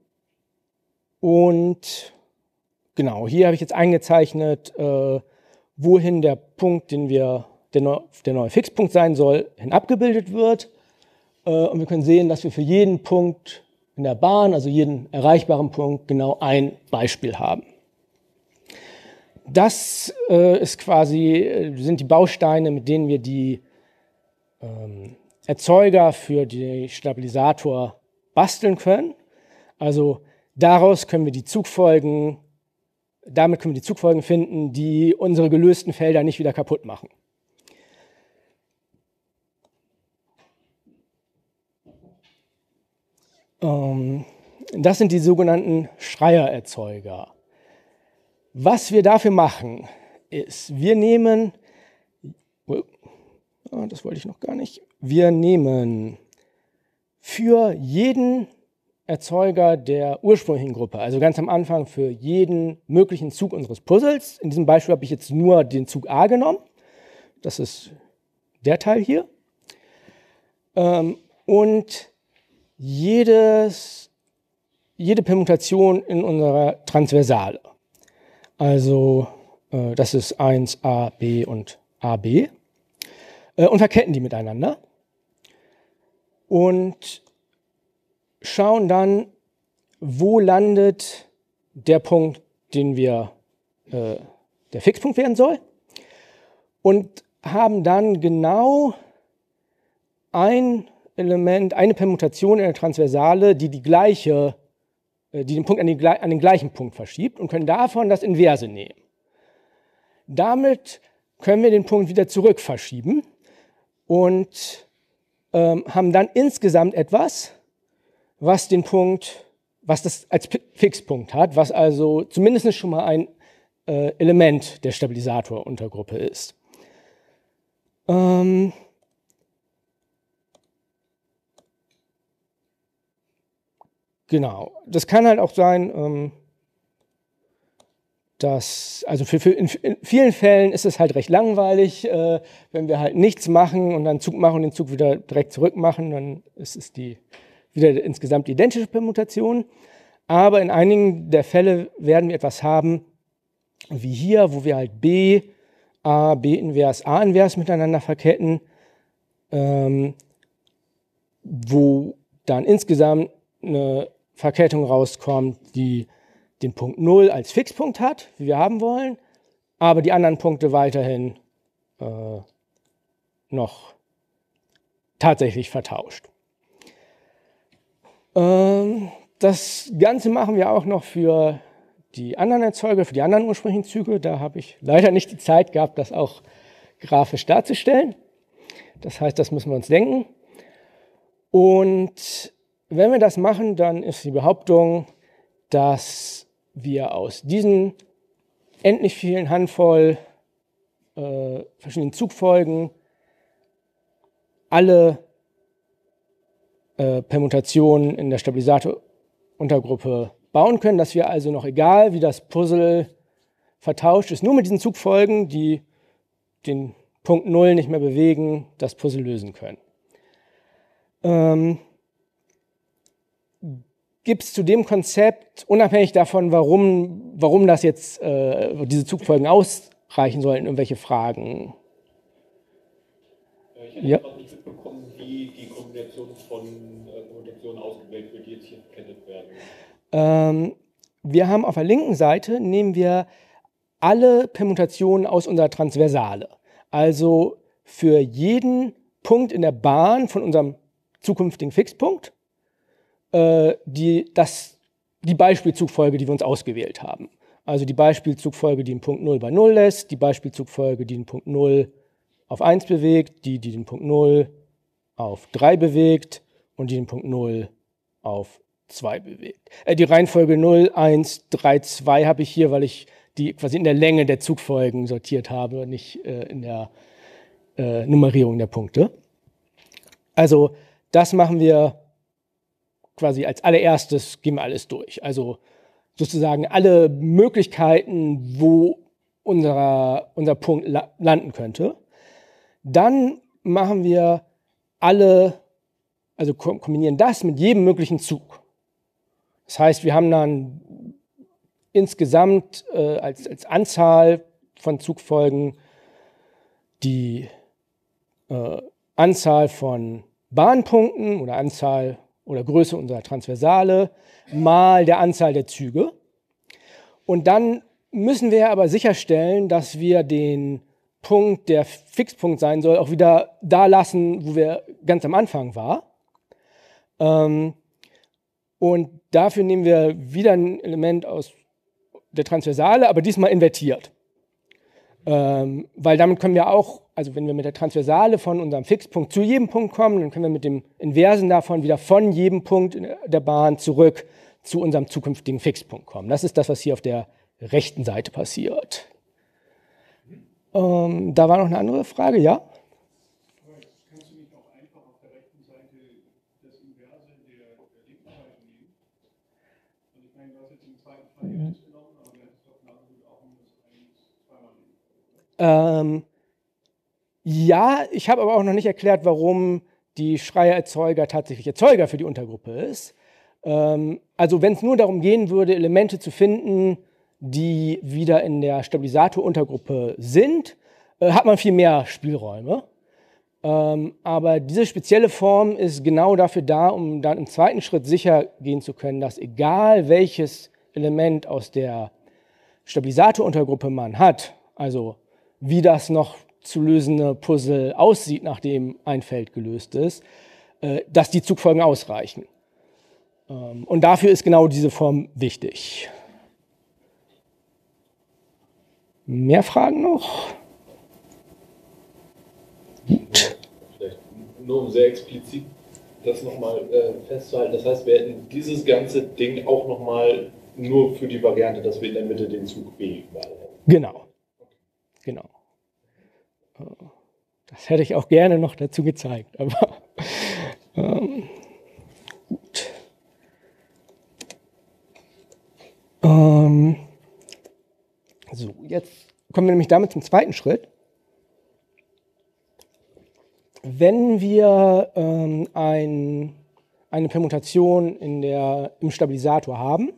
und genau, hier habe ich jetzt eingezeichnet, äh, wohin der Punkt, den wir, der, neu, der neue Fixpunkt sein soll, hin abgebildet wird. Äh, und wir können sehen, dass wir für jeden Punkt in der Bahn, also jeden erreichbaren Punkt, genau ein Beispiel haben. Das äh, ist quasi, sind die Bausteine, mit denen wir die ähm, Erzeuger für den Stabilisator basteln können. Also daraus können wir die Zugfolgen, damit können wir die Zugfolgen finden, die unsere gelösten Felder nicht wieder kaputt machen. Ähm, das sind die sogenannten Schreier-Erzeuger. Was wir dafür machen, ist, wir nehmen, oh, das wollte ich noch gar nicht, wir nehmen für jeden Erzeuger der ursprünglichen Gruppe, also ganz am Anfang für jeden möglichen Zug unseres Puzzles, in diesem Beispiel habe ich jetzt nur den Zug A genommen, das ist der Teil hier, ähm, und jedes, jede Permutation in unserer Transversale. Also äh, das ist eins a, b und a b, äh, und verketten die miteinander und schauen dann, wo landet der Punkt, den wir, äh, der Fixpunkt werden soll, und haben dann genau ein Element, eine Permutation in der Transversale, die die gleiche die den Punkt an den, an den gleichen Punkt verschiebt, und können davon das Inverse nehmen. Damit können wir den Punkt wieder zurück verschieben und ähm, haben dann insgesamt etwas, was den Punkt, was das als Fixpunkt hat, was also zumindest schon mal ein äh, Element der Stabilisatoruntergruppe ist. Ähm, genau. Das kann halt auch sein, ähm, dass, also für, für in, in vielen Fällen ist es halt recht langweilig, äh, wenn wir halt nichts machen und dann Zug machen und den Zug wieder direkt zurück machen, dann ist es die, wieder insgesamt identische Permutation. Aber in einigen der Fälle werden wir etwas haben, wie hier, wo wir halt B, A, B-invers, A-invers miteinander verketten, ähm, wo dann insgesamt eine Verkettung rauskommt, die den Punkt null als Fixpunkt hat, wie wir haben wollen, aber die anderen Punkte weiterhin äh, noch tatsächlich vertauscht. Ähm, das Ganze machen wir auch noch für die anderen Erzeuger, für die anderen ursprünglichen Züge. Da habe ich leider nicht die Zeit gehabt, das auch grafisch darzustellen. Das heißt, das müssen wir uns denken. Und wenn wir das machen, dann ist die Behauptung, dass wir aus diesen endlich vielen Handvoll äh, verschiedenen Zugfolgen alle äh, Permutationen in der Stabilisatoruntergruppe bauen können, dass wir also noch, egal wie das Puzzle vertauscht ist, nur mit diesen Zugfolgen, die den Punkt null nicht mehr bewegen, das Puzzle lösen können. Ähm, Gibt es zu dem Konzept, unabhängig davon, warum, warum das jetzt, äh, diese Zugfolgen ausreichen sollen, irgendwelche Fragen? Ich hätte ja noch nicht mitbekommen, wie die Kombination von äh, Kombinationen ausgewählt wird, die jetzt hier verkettet werden. Ähm, wir haben auf der linken Seite, nehmen wir alle Permutationen aus unserer Transversale. Also für jeden Punkt in der Bahn von unserem zukünftigen Fixpunkt Die, das, die Beispielzugfolge, die wir uns ausgewählt haben. Also die Beispielzugfolge, die den Punkt null bei null lässt, die Beispielzugfolge, die den Punkt null auf eins bewegt, die, die den Punkt null auf drei bewegt und die den Punkt null auf zwei bewegt. Äh, die Reihenfolge null, eins, drei, zwei habe ich hier, weil ich die quasi in der Länge der Zugfolgen sortiert habe, nicht äh, in der äh, Nummerierung der Punkte. Also das machen wir quasi als allererstes, gehen wir alles durch. Also sozusagen alle Möglichkeiten, wo unser, unser Punkt la landen könnte. Dann machen wir alle, also kombinieren das mit jedem möglichen Zug. Das heißt, wir haben dann insgesamt äh, als, als Anzahl von Zugfolgen die äh, Anzahl von Bahnpunkten oder Anzahl oder Größe unserer Transversale mal der Anzahl der Züge. Und dann müssen wir aber sicherstellen, dass wir den Punkt, der Fixpunkt sein soll, auch wieder da lassen, wo wir ganz am Anfang waren. Ähm, und dafür nehmen wir wieder ein Element aus der Transversale, aber diesmal invertiert. Ähm, weil damit können wir auch, also wenn wir mit der Transversale von unserem Fixpunkt zu jedem Punkt kommen, dann können wir mit dem Inversen davon wieder von jedem Punkt in der Bahn zurück zu unserem zukünftigen Fixpunkt kommen. Das ist das, was hier auf der rechten Seite passiert. Ähm, da war noch eine andere Frage, ja? Kannst du nicht auch einfach auf der rechten Seite das Inverse der, der linken Seite nehmen? Und ich meine, du hast jetzt im zweiten Fall eins genommen, aber du hättest doch genauso gut auch um das eins zweimal nehmen können, oder? Ähm, ja, ich habe aber auch noch nicht erklärt, warum die Schreier-Erzeuger tatsächlich Erzeuger für die Untergruppe ist. Ähm, also wenn es nur darum gehen würde, Elemente zu finden, die wieder in der Stabilisator-Untergruppe sind, äh, hat man viel mehr Spielräume. Ähm, aber diese spezielle Form ist genau dafür da, um dann im zweiten Schritt sicher gehen zu können, dass egal welches Element aus der Stabilisator-Untergruppe man hat, also wie das noch zu lösende Puzzle aussieht, nachdem ein Feld gelöst ist, äh, dass die Zugfolgen ausreichen. Ähm, und dafür ist genau diese Form wichtig. Mehr Fragen noch? Gut. Vielleicht nur um sehr explizit das nochmal äh, festzuhalten. Das heißt, wir hätten dieses ganze Ding auch nochmal nur für die Variante, dass wir in der Mitte den Zug B überall hätten. Genau. Genau. Das hätte ich auch gerne noch dazu gezeigt, aber ähm, gut. Ähm, so, jetzt kommen wir nämlich damit zum zweiten Schritt. Wenn wir ähm, ein, eine Permutation in der, im Stabilisator haben,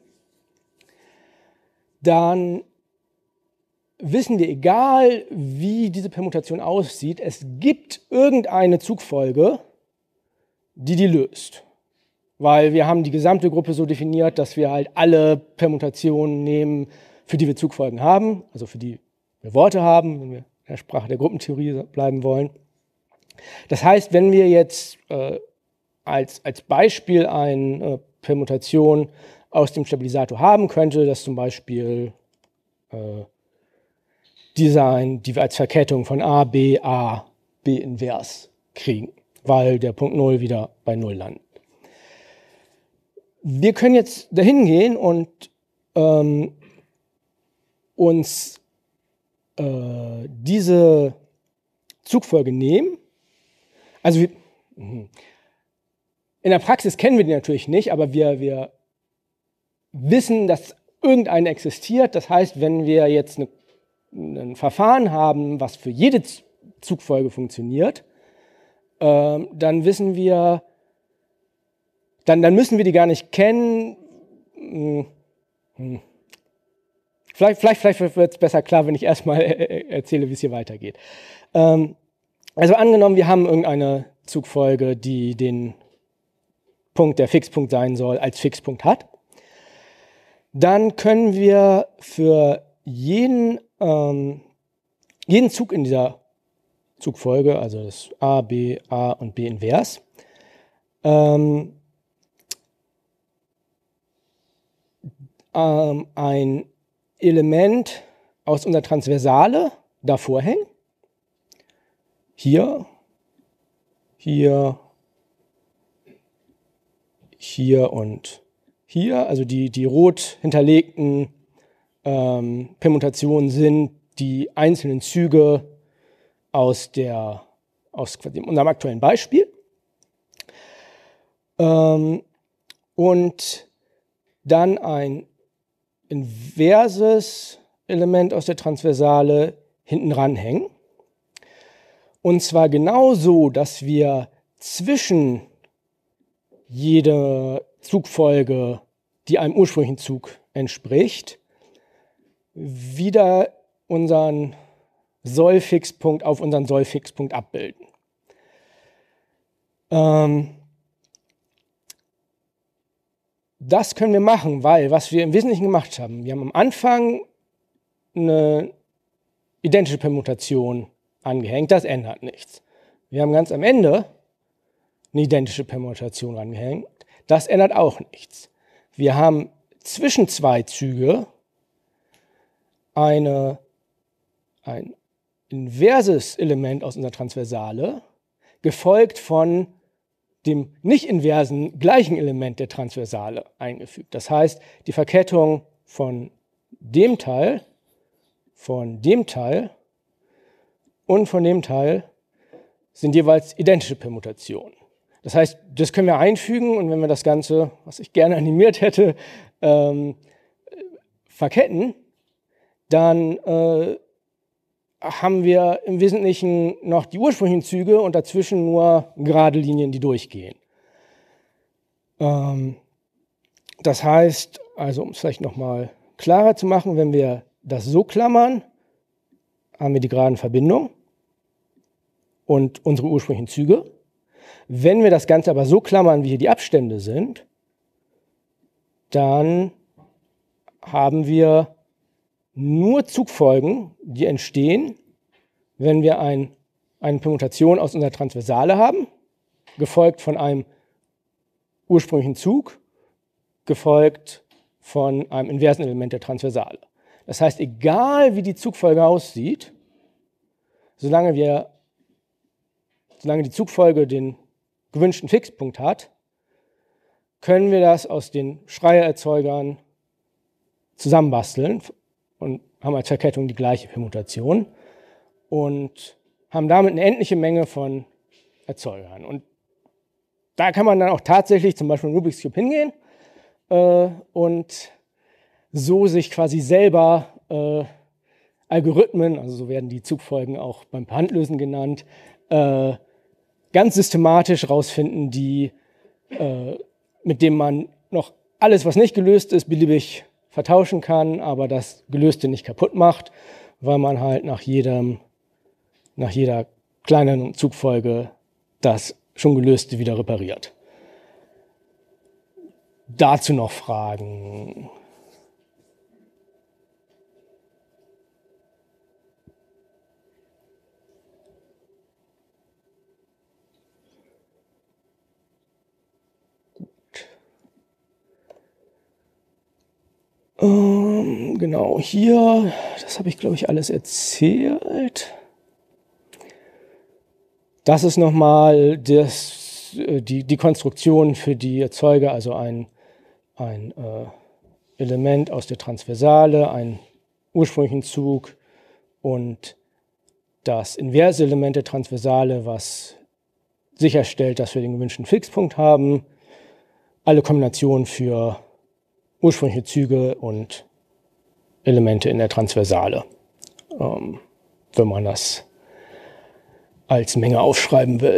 dann wissen wir, egal wie diese Permutation aussieht, es gibt irgendeine Zugfolge, die die löst. Weil wir haben die gesamte Gruppe so definiert, dass wir halt alle Permutationen nehmen, für die wir Zugfolgen haben, also für die wir Worte haben, wenn wir in der Sprache der Gruppentheorie bleiben wollen. Das heißt, wenn wir jetzt äh, als, als Beispiel eine äh, Permutation aus dem Stabilisator haben, könnte das zum Beispiel äh, die sein, die wir als Verkettung von A, B, A, B invers kriegen, weil der Punkt null wieder bei null landet. Wir können jetzt dahin gehen und ähm, uns äh, diese Zugfolge nehmen. Also wir, in der Praxis kennen wir die natürlich nicht, aber wir, wir wissen, dass irgendeine existiert. Das heißt, wenn wir jetzt eine, ein Verfahren haben, was für jede Zugfolge funktioniert, äh, dann wissen wir, Dann, dann müssen wir die gar nicht kennen. Hm. Hm. Vielleicht, vielleicht, vielleicht wird es besser klar, wenn ich erstmal erzähle, wie es hier weitergeht. Ähm, also angenommen, wir haben irgendeine Zugfolge, die den Punkt, der Fixpunkt sein soll, als Fixpunkt hat. Dann können wir für jeden, ähm, jeden Zug in dieser Zugfolge, also das A, B, A und B invers, ähm, ähm, ein Element aus unserer Transversale davor hängen. Hier, hier, hier und hier. Also die, die rot hinterlegten ähm, Permutationen sind die einzelnen Züge aus, der, aus unserem aktuellen Beispiel. Ähm, und dann ein inverses Element aus der Transversale hinten ranhängen. Und zwar genauso, dass wir zwischen jeder Zugfolge, die einem ursprünglichen Zug entspricht, wieder unseren Soll-Fixpunkt auf unseren Soll-Fixpunkt abbilden. Ähm, Das können wir machen, weil was wir im Wesentlichen gemacht haben, wir haben am Anfang eine identische Permutation angehängt, das ändert nichts. Wir haben ganz am Ende eine identische Permutation angehängt, das ändert auch nichts. Wir haben zwischen zwei Züge eine, ein inverses Element aus unserer Transversale, gefolgt von dem nicht inversen gleichen Element der Transversale eingefügt. Das heißt, die Verkettung von dem Teil, von dem Teil und von dem Teil sind jeweils identische Permutationen. Das heißt, das können wir einfügen und wenn wir das Ganze, was ich gerne animiert hätte, ähm, verketten, dann äh, haben wir im Wesentlichen noch die ursprünglichen Züge und dazwischen nur gerade Linien, die durchgehen. Ähm, das heißt, also um es vielleicht nochmal klarer zu machen, wenn wir das so klammern, haben wir die geraden Verbindungen und unsere ursprünglichen Züge. Wenn wir das Ganze aber so klammern, wie hier die Abstände sind, dann haben wir nur Zugfolgen, die entstehen, wenn wir ein, eine Permutation aus unserer Transversale haben, gefolgt von einem ursprünglichen Zug, gefolgt von einem inversen Element der Transversale. Das heißt, egal wie die Zugfolge aussieht, solange, wir, solange die Zugfolge den gewünschten Fixpunkt hat, können wir das aus den Schreier-Erzeugern zusammenbasteln und haben als Verkettung die gleiche Permutation und haben damit eine endliche Menge von Erzeugern. Und da kann man dann auch tatsächlich zum Beispiel in Rubik's Cube hingehen äh, und so sich quasi selber äh, Algorithmen, also so werden die Zugfolgen auch beim Handlösen genannt, äh, ganz systematisch rausfinden, die, äh, mit dem man noch alles, was nicht gelöst ist, beliebig vertauschen kann, aber das Gelöste nicht kaputt macht, weil man halt nach jedem, nach jeder kleinen Zugfolge das schon Gelöste wieder repariert. Dazu noch Fragen? Ähm, genau, hier, das habe ich, glaube ich, alles erzählt. Das ist nochmal das, die, die Konstruktion für die Erzeuger, also ein, ein äh, Element aus der Transversale, einen ursprünglichen Zug und das inverse Element der Transversale, was sicherstellt, dass wir den gewünschten Fixpunkt haben. Alle Kombinationen für ursprüngliche Züge und Elemente in der Transversale, ähm, wenn man das als Menge aufschreiben will.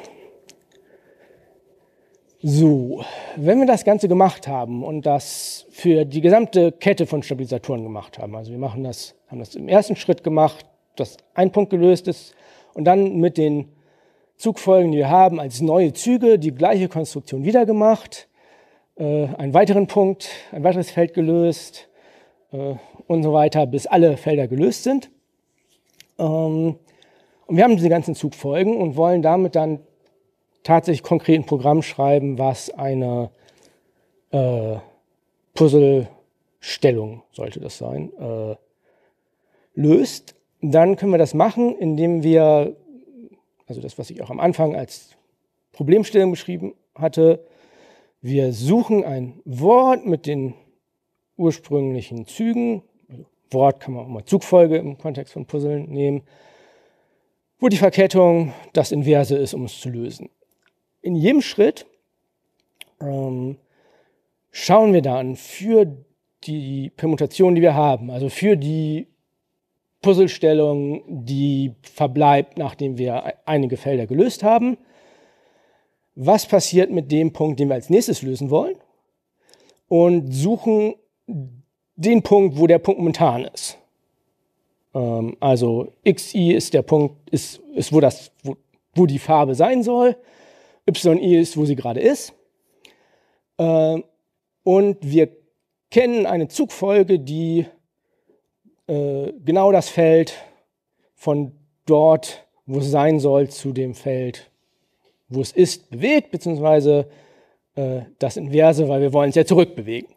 So, wenn wir das Ganze gemacht haben und das für die gesamte Kette von Stabilisatoren gemacht haben, also wir machen das, haben das im ersten Schritt gemacht, dass ein Punkt gelöst ist und dann mit den Zugfolgen, die wir haben, als neue Züge die gleiche Konstruktion wieder gemacht, äh, einen weiteren Punkt, ein weiteres Feld gelöst äh, und so weiter, bis alle Felder gelöst sind. Ähm, Und wir haben diese ganzen Zugfolgen und wollen damit dann tatsächlich konkret ein Programm schreiben, was eine äh, Puzzlestellung, sollte das sein, äh, löst. Dann können wir das machen, indem wir, also das, was ich auch am Anfang als Problemstellung beschrieben hatte, wir suchen ein Wort mit den ursprünglichen Zügen, also Wort kann man auch mal Zugfolge im Kontext von Puzzeln nehmen, wo die Verkettung das Inverse ist, um es zu lösen. In jedem Schritt ähm, schauen wir dann für die Permutation, die wir haben, also für die Puzzlestellung, die verbleibt, nachdem wir einige Felder gelöst haben, was passiert mit dem Punkt, den wir als nächstes lösen wollen, und suchen den Punkt, wo der Punkt momentan ist. Also xi ist der Punkt, ist, ist wo, das, wo, wo die Farbe sein soll, yi ist, wo sie gerade ist. Und wir kennen eine Zugfolge, die äh, genau das Feld von dort, wo es sein soll, zu dem Feld, wo es ist, bewegt, beziehungsweise äh, das Inverse, weil wir wollen es ja zurückbewegen.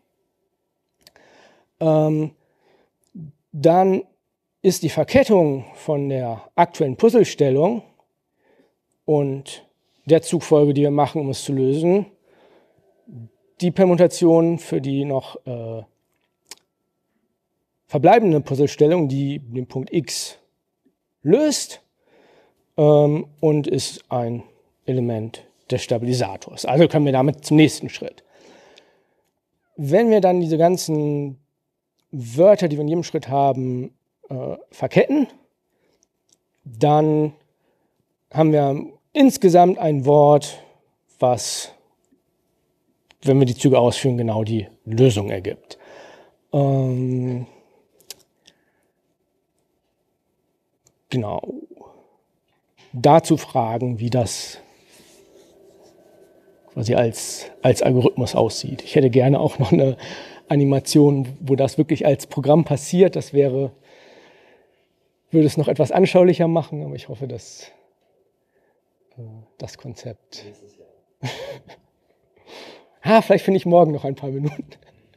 Ähm, dann ist die Verkettung von der aktuellen Puzzlestellung und der Zugfolge, die wir machen, um es zu lösen, die Permutation für die noch äh, verbleibende Puzzlestellung, die den Punkt x löst ähm, und ist ein Element des Stabilisators. Also können wir damit zum nächsten Schritt. Wenn wir dann diese ganzen Wörter, die wir in jedem Schritt haben, Äh, verketten, dann haben wir insgesamt ein Wort, was, wenn wir die Züge ausführen, genau die Lösung ergibt. Ähm, genau. Dazu Fragen, wie das quasi als, als Algorithmus aussieht. Ich hätte gerne auch noch eine Animation, wo das wirklich als Programm passiert. Das wäre würde es noch etwas anschaulicher machen, aber ich hoffe, dass äh, das Konzept... ah, vielleicht finde ich morgen noch ein paar Minuten.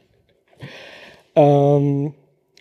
ähm,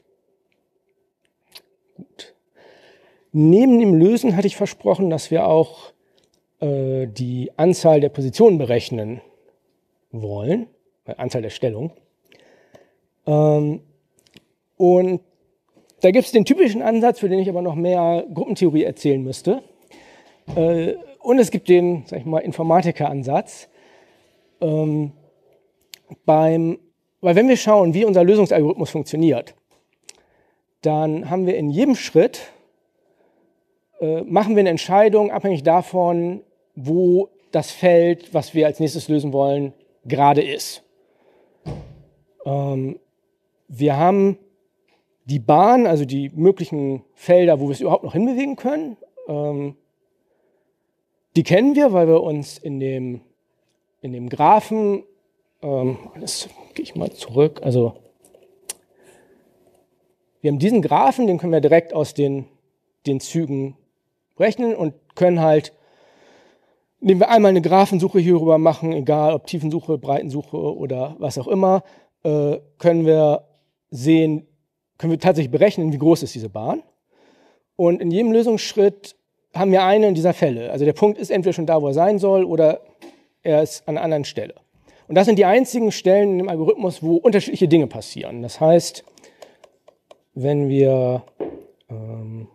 gut. Neben dem Lösen hatte ich versprochen, dass wir auch äh, die Anzahl der Positionen berechnen wollen, äh, Anzahl der Stellungen. Ähm, und da gibt es den typischen Ansatz, für den ich aber noch mehr Gruppentheorie erzählen müsste. Äh, und es gibt den, sag ich mal, Informatiker-Ansatz. Ähm, beim weil wenn wir schauen, wie unser Lösungsalgorithmus funktioniert, dann haben wir in jedem Schritt, äh, machen wir eine Entscheidung abhängig davon, wo das Feld, was wir als nächstes lösen wollen, gerade ist. Ähm, wir haben die Bahn, also die möglichen Felder, wo wir es überhaupt noch hinbewegen können, ähm, die kennen wir, weil wir uns in dem, in dem Graphen, ähm, das gehe ich mal zurück, also wir haben diesen Graphen, den können wir direkt aus den, den Zügen rechnen und können halt, indem wir einmal eine Graphensuche hierüber machen, egal ob Tiefensuche, Breitensuche oder was auch immer, äh, können wir sehen, können wir tatsächlich berechnen, wie groß ist diese Bahn. Und in jedem Lösungsschritt haben wir einen dieser Fälle. Also der Punkt ist entweder schon da, wo er sein soll, oder er ist an einer anderen Stelle. Und das sind die einzigen Stellen in dem Algorithmus, wo unterschiedliche Dinge passieren. Das heißt, wenn wir ähm,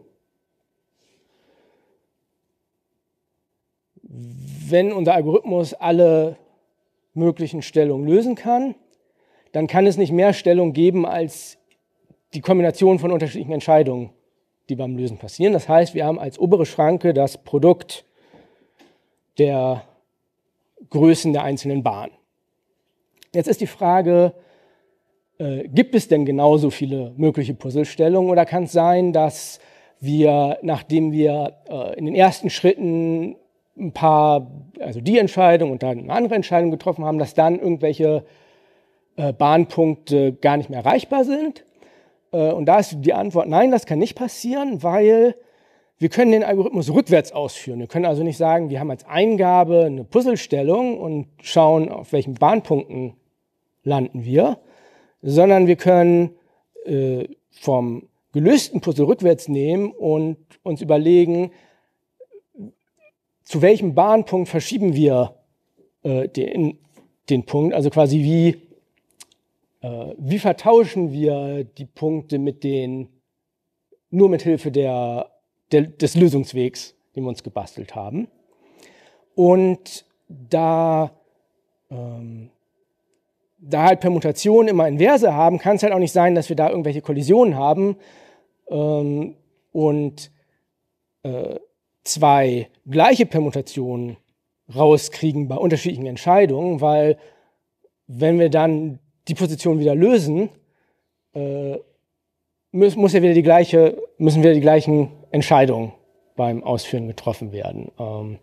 wenn unser Algorithmus alle möglichen Stellungen lösen kann, dann kann es nicht mehr Stellungen geben als die Kombination von unterschiedlichen Entscheidungen, die beim Lösen passieren. Das heißt, wir haben als obere Schranke das Produkt der Größen der einzelnen Bahnen. Jetzt ist die Frage, äh, gibt es denn genauso viele mögliche Puzzlestellungen, oder kann es sein, dass wir, nachdem wir äh, in den ersten Schritten ein paar, also die Entscheidung und dann eine andere Entscheidung getroffen haben, dass dann irgendwelche äh, Bahnpunkte gar nicht mehr erreichbar sind? Und da ist die Antwort, nein, das kann nicht passieren, weil wir können den Algorithmus rückwärts ausführen. Wir können also nicht sagen, wir haben als Eingabe eine Puzzlestellung und schauen, auf welchen Bahnpunkten landen wir, sondern wir können äh, vom gelösten Puzzle rückwärts nehmen und uns überlegen, zu welchem Bahnpunkt verschieben wir äh, den, den Punkt, also quasi wie Wie vertauschen wir die Punkte mit den, nur mit Hilfe der, der, des Lösungswegs, den wir uns gebastelt haben? Und da, ähm, da halt Permutationen immer Inverse haben, kann es halt auch nicht sein, dass wir da irgendwelche Kollisionen haben ähm, und äh, zwei gleiche Permutationen rauskriegen bei unterschiedlichen Entscheidungen, weil wenn wir dann die Position wieder lösen, äh, muss, muss ja wieder die gleiche, müssen wieder die gleichen Entscheidungen beim Ausführen getroffen werden. Ähm,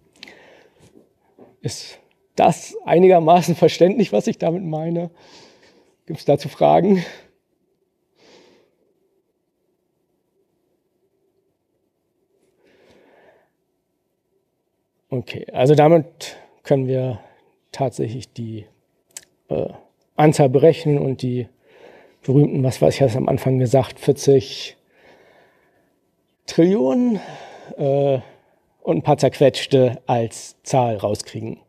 ist das einigermaßen verständlich, was ich damit meine? Gibt es dazu Fragen? Okay, also damit können wir tatsächlich die äh, Anzahl berechnen und die berühmten, was weiß ich, hast am Anfang gesagt, vierzig Trillionen äh, und ein paar zerquetschte als Zahl rauskriegen.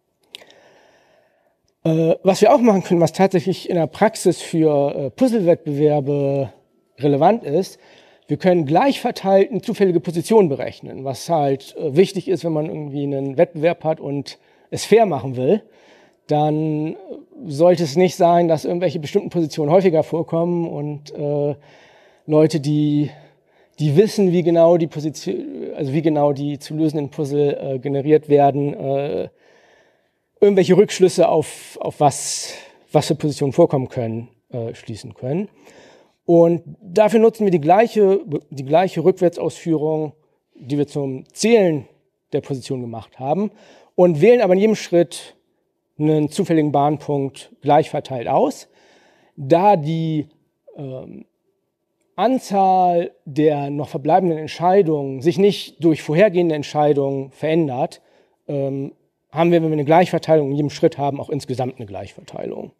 Äh, was wir auch machen können, was tatsächlich in der Praxis für äh, Puzzlewettbewerbe relevant ist, wir können gleich verteilten zufällige Positionen berechnen, was halt äh, wichtig ist, wenn man irgendwie einen Wettbewerb hat und es fair machen will. Dann sollte es nicht sein, dass irgendwelche bestimmten Positionen häufiger vorkommen und äh, Leute, die, die wissen, wie genau die Position, also wie genau die zu lösenden Puzzle äh, generiert werden, äh, irgendwelche Rückschlüsse auf, auf was, was für Positionen vorkommen können, äh, schließen können. Und dafür nutzen wir die gleiche, die gleiche Rückwärtsausführung, die wir zum Zählen der Position gemacht haben, und wählen aber in jedem Schritt einen zufälligen Bahnpunkt gleich verteilt aus. Da die ähm, Anzahl der noch verbleibenden Entscheidungen sich nicht durch vorhergehende Entscheidungen verändert, ähm, haben wir, wenn wir eine Gleichverteilung in jedem Schritt haben, auch insgesamt eine Gleichverteilung.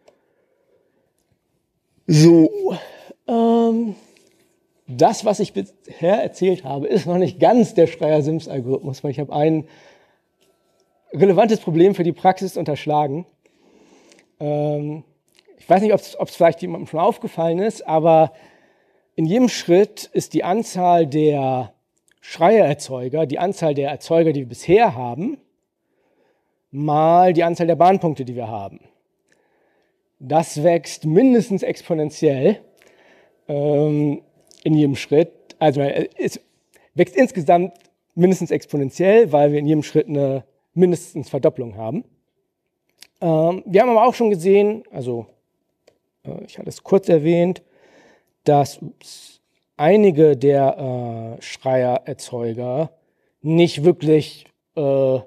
So, ähm, das, was ich bisher erzählt habe, ist noch nicht ganz der Schreier-Sims-Algorithmus, weil ich habe einen relevantes Problem für die Praxis unterschlagen. Ähm, ich weiß nicht, ob es vielleicht jemandem schon aufgefallen ist, aber in jedem Schritt ist die Anzahl der Schreiererzeuger, die Anzahl der Erzeuger, die wir bisher haben, mal die Anzahl der Bahnpunkte, die wir haben. das wächst mindestens exponentiell ähm, in jedem Schritt. Also es wächst insgesamt mindestens exponentiell, weil wir in jedem Schritt eine mindestens Verdopplung haben. Ähm, wir haben aber auch schon gesehen, also äh, ich hatte es kurz erwähnt, dass ups, einige der äh, Schreiererzeuger nicht wirklich, äh,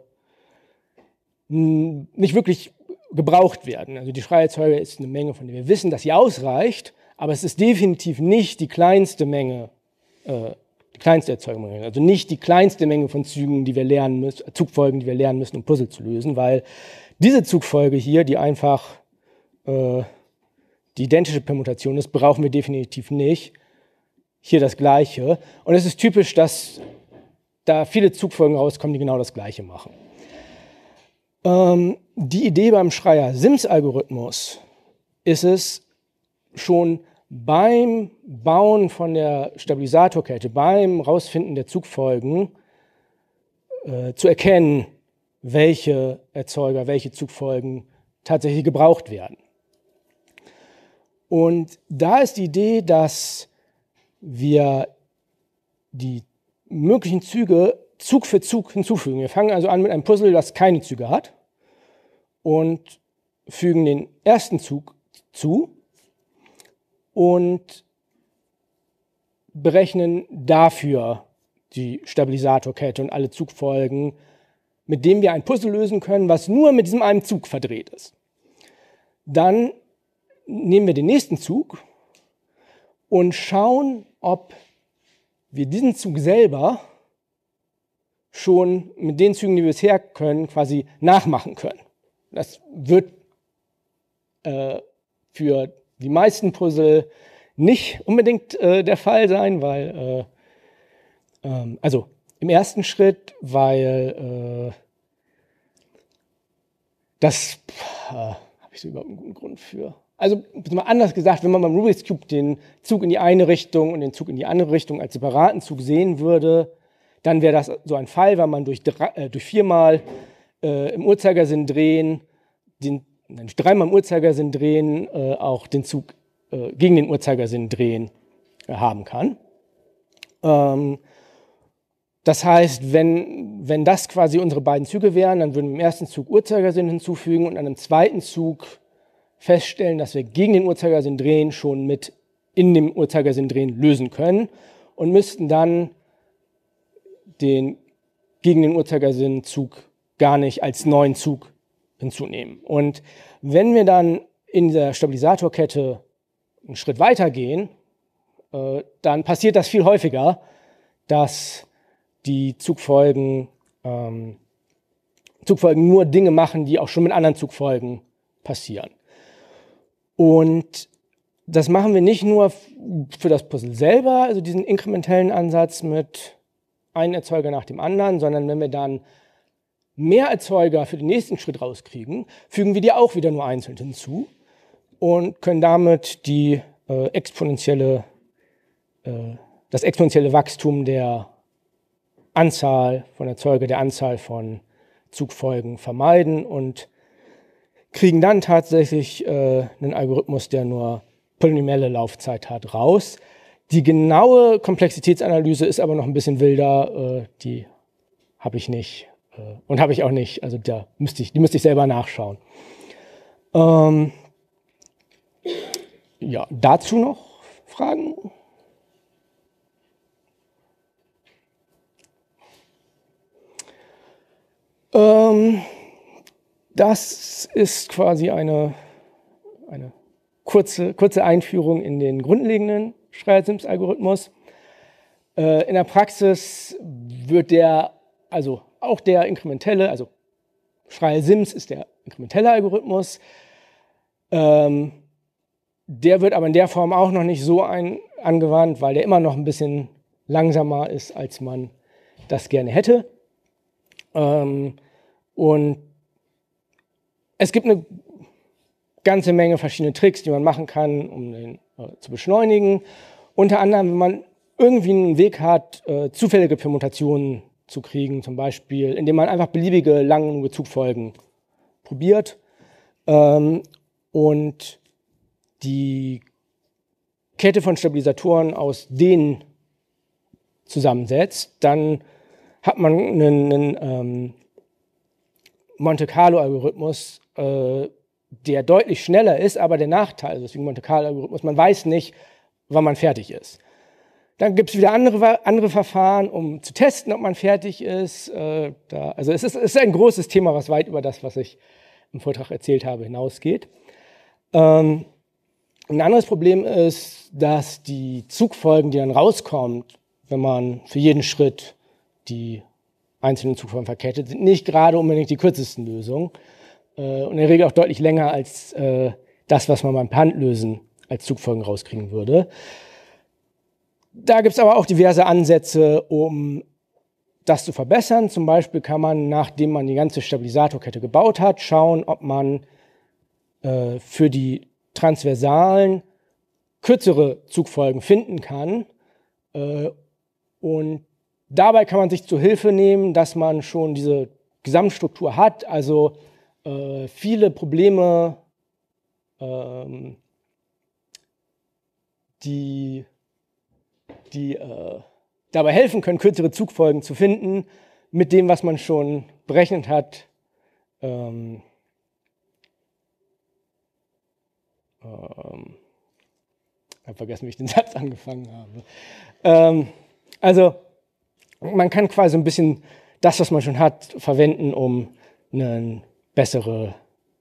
nicht wirklich gebraucht werden. Also die Schreiererzeuger ist eine Menge, von der wir wissen, dass sie ausreicht, aber es ist definitiv nicht die kleinste Menge, äh, die kleinste Erzeugungsmenge, also nicht die kleinste Menge von Zügen, die wir lernen müssen, Zugfolgen, die wir lernen müssen, um Puzzle zu lösen, weil diese Zugfolge hier, die einfach äh, die identische Permutation ist, brauchen wir definitiv nicht. Hier das Gleiche. Und es ist typisch, dass da viele Zugfolgen rauskommen, die genau das Gleiche machen. Ähm, die Idee beim Schreier-Sims-Algorithmus ist es, schon beim Bauen von der Stabilisatorkette, beim Rausfinden der Zugfolgen äh, zu erkennen, welche Erzeuger, welche Zugfolgen tatsächlich gebraucht werden. Und da ist die Idee, dass wir die möglichen Züge Zug für Zug hinzufügen. Wir fangen also an mit einem Puzzle, das keine Züge hat und fügen den ersten Zug zu und berechnen dafür die Stabilisatorkette und alle Zugfolgen, mit dem wir ein Puzzle lösen können, was nur mit diesem einen Zug verdreht ist. Dann nehmen wir den nächsten Zug und schauen, ob wir diesen Zug selber schon mit den Zügen, die wir bisher können, quasi nachmachen können. Das wird äh, für die meisten Puzzle nicht unbedingt äh, der Fall sein, weil, äh, ähm, also im ersten Schritt, weil äh, das, äh, habe ich so überhaupt einen guten Grund für. Also mal anders gesagt, wenn man beim Rubik's Cube den Zug in die eine Richtung und den Zug in die andere Richtung als separaten Zug sehen würde, dann wäre das so ein Fall, weil man durch, drei, äh, durch viermal äh, im Uhrzeigersinn drehen, den, durch dreimal im Uhrzeigersinn drehen, äh, auch den Zug äh, gegen den Uhrzeigersinn drehen äh, haben kann. Ähm, das heißt, wenn, wenn das quasi unsere beiden Züge wären, dann würden wir im ersten Zug Uhrzeigersinn hinzufügen und an einem zweiten Zug feststellen, dass wir gegen den Uhrzeigersinn drehen schon mit in dem Uhrzeigersinn drehen lösen können und müssten dann den gegen den Uhrzeigersinn Zug gar nicht als neuen Zug hinzunehmen. Und wenn wir dann in der Stabilisatorkette einen Schritt weiter gehen, äh, dann passiert das viel häufiger, dass die Zugfolgen, ähm, Zugfolgen nur Dinge machen, die auch schon mit anderen Zugfolgen passieren. Und das machen wir nicht nur für das Puzzle selber, also diesen inkrementellen Ansatz mit einem Erzeuger nach dem anderen, sondern wenn wir dann mehr Erzeuger für den nächsten Schritt rauskriegen, fügen wir die auch wieder nur einzeln hinzu und können damit die, äh, exponentielle, äh, das exponentielle Wachstum der Anzahl von Erzeuger, der Anzahl von Zugfolgen vermeiden und kriegen dann tatsächlich äh, einen Algorithmus, der nur polynomielle Laufzeit hat, raus. Die genaue Komplexitätsanalyse ist aber noch ein bisschen wilder, äh, die habe ich nicht äh, und habe ich auch nicht, also da müsste ich, die müsste ich selber nachschauen. Ähm, ja, dazu noch Fragen? Ähm, Das ist quasi eine, eine kurze, kurze Einführung in den grundlegenden Schreier-Sims-Algorithmus. Äh, in der Praxis wird der, also auch der inkrementelle, also Schreier-Sims ist der inkrementelle Algorithmus. Ähm, der wird aber in der Form auch noch nicht so ein, angewandt, weil der immer noch ein bisschen langsamer ist, als man das gerne hätte. Ähm, und es gibt eine ganze Menge verschiedene Tricks, die man machen kann, um den äh, zu beschleunigen. Unter anderem, wenn man irgendwie einen Weg hat, äh, zufällige Permutationen zu kriegen, zum Beispiel, indem man einfach beliebige lange Zugfolgen probiert. Ähm, und die Kette von Stabilisatoren aus denen zusammensetzt, dann hat man einen, einen ähm, Monte Carlo-Algorithmus, äh, der deutlich schneller ist, aber der Nachteil, also deswegen Monte Carlo-Algorithmus, man weiß nicht, wann man fertig ist. Dann gibt es wieder andere, andere Verfahren, um zu testen, ob man fertig ist. Äh, da, also es ist, es ist ein großes Thema, was weit über das, was ich im Vortrag erzählt habe, hinausgeht. Ähm, ein anderes Problem ist, dass die Zugfolgen, die dann rauskommt, wenn man für jeden Schritt die einzelnen Zugfolgen verkettet, sind nicht gerade unbedingt die kürzesten Lösungen äh, und in der Regel auch deutlich länger als äh, das, was man beim Handlösen als Zugfolgen rauskriegen würde. Da gibt es aber auch diverse Ansätze, um das zu verbessern. Zum Beispiel kann man, nachdem man die ganze Stabilisatorkette gebaut hat, schauen, ob man äh, für die transversalen kürzere Zugfolgen finden kann. Äh, und dabei kann man sich zur Hilfe nehmen, dass man schon diese Gesamtstruktur hat, also äh, viele Probleme, ähm, die die äh, dabei helfen können, kürzere Zugfolgen zu finden, mit dem, was man schon berechnet hat. Ähm, ähm, ich habe vergessen, wie ich den Satz angefangen habe. Ähm, also, man kann quasi ein bisschen das, was man schon hat, verwenden, um eine bessere,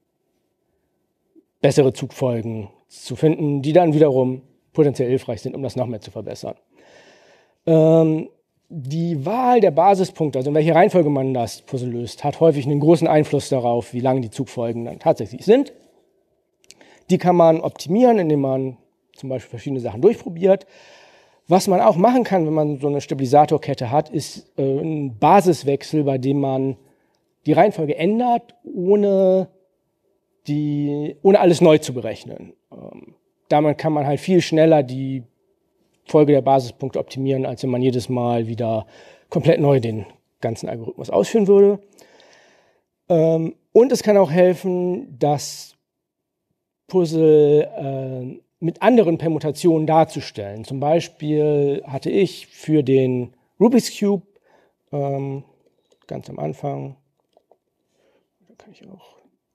bessere Zugfolgen zu finden, die dann wiederum potenziell hilfreich sind, um das noch mehr zu verbessern. Ähm, die Wahl der Basispunkte, also in welcher Reihenfolge man das Puzzle löst, hat häufig einen großen Einfluss darauf, wie lang die Zugfolgen dann tatsächlich sind. Die kann man optimieren, indem man zum Beispiel verschiedene Sachen durchprobiert. Was man auch machen kann, wenn man so eine Stabilisatorkette hat, ist äh, ein Basiswechsel, bei dem man die Reihenfolge ändert, ohne, die, ohne alles neu zu berechnen. Ähm, damit kann man halt viel schneller die Folge der Basispunkte optimieren, als wenn man jedes Mal wieder komplett neu den ganzen Algorithmus ausführen würde. Ähm, und es kann auch helfen, das Puzzle äh, mit anderen Permutationen darzustellen. Zum Beispiel hatte ich für den Rubik's Cube ähm, ganz am Anfang, da kann ich auch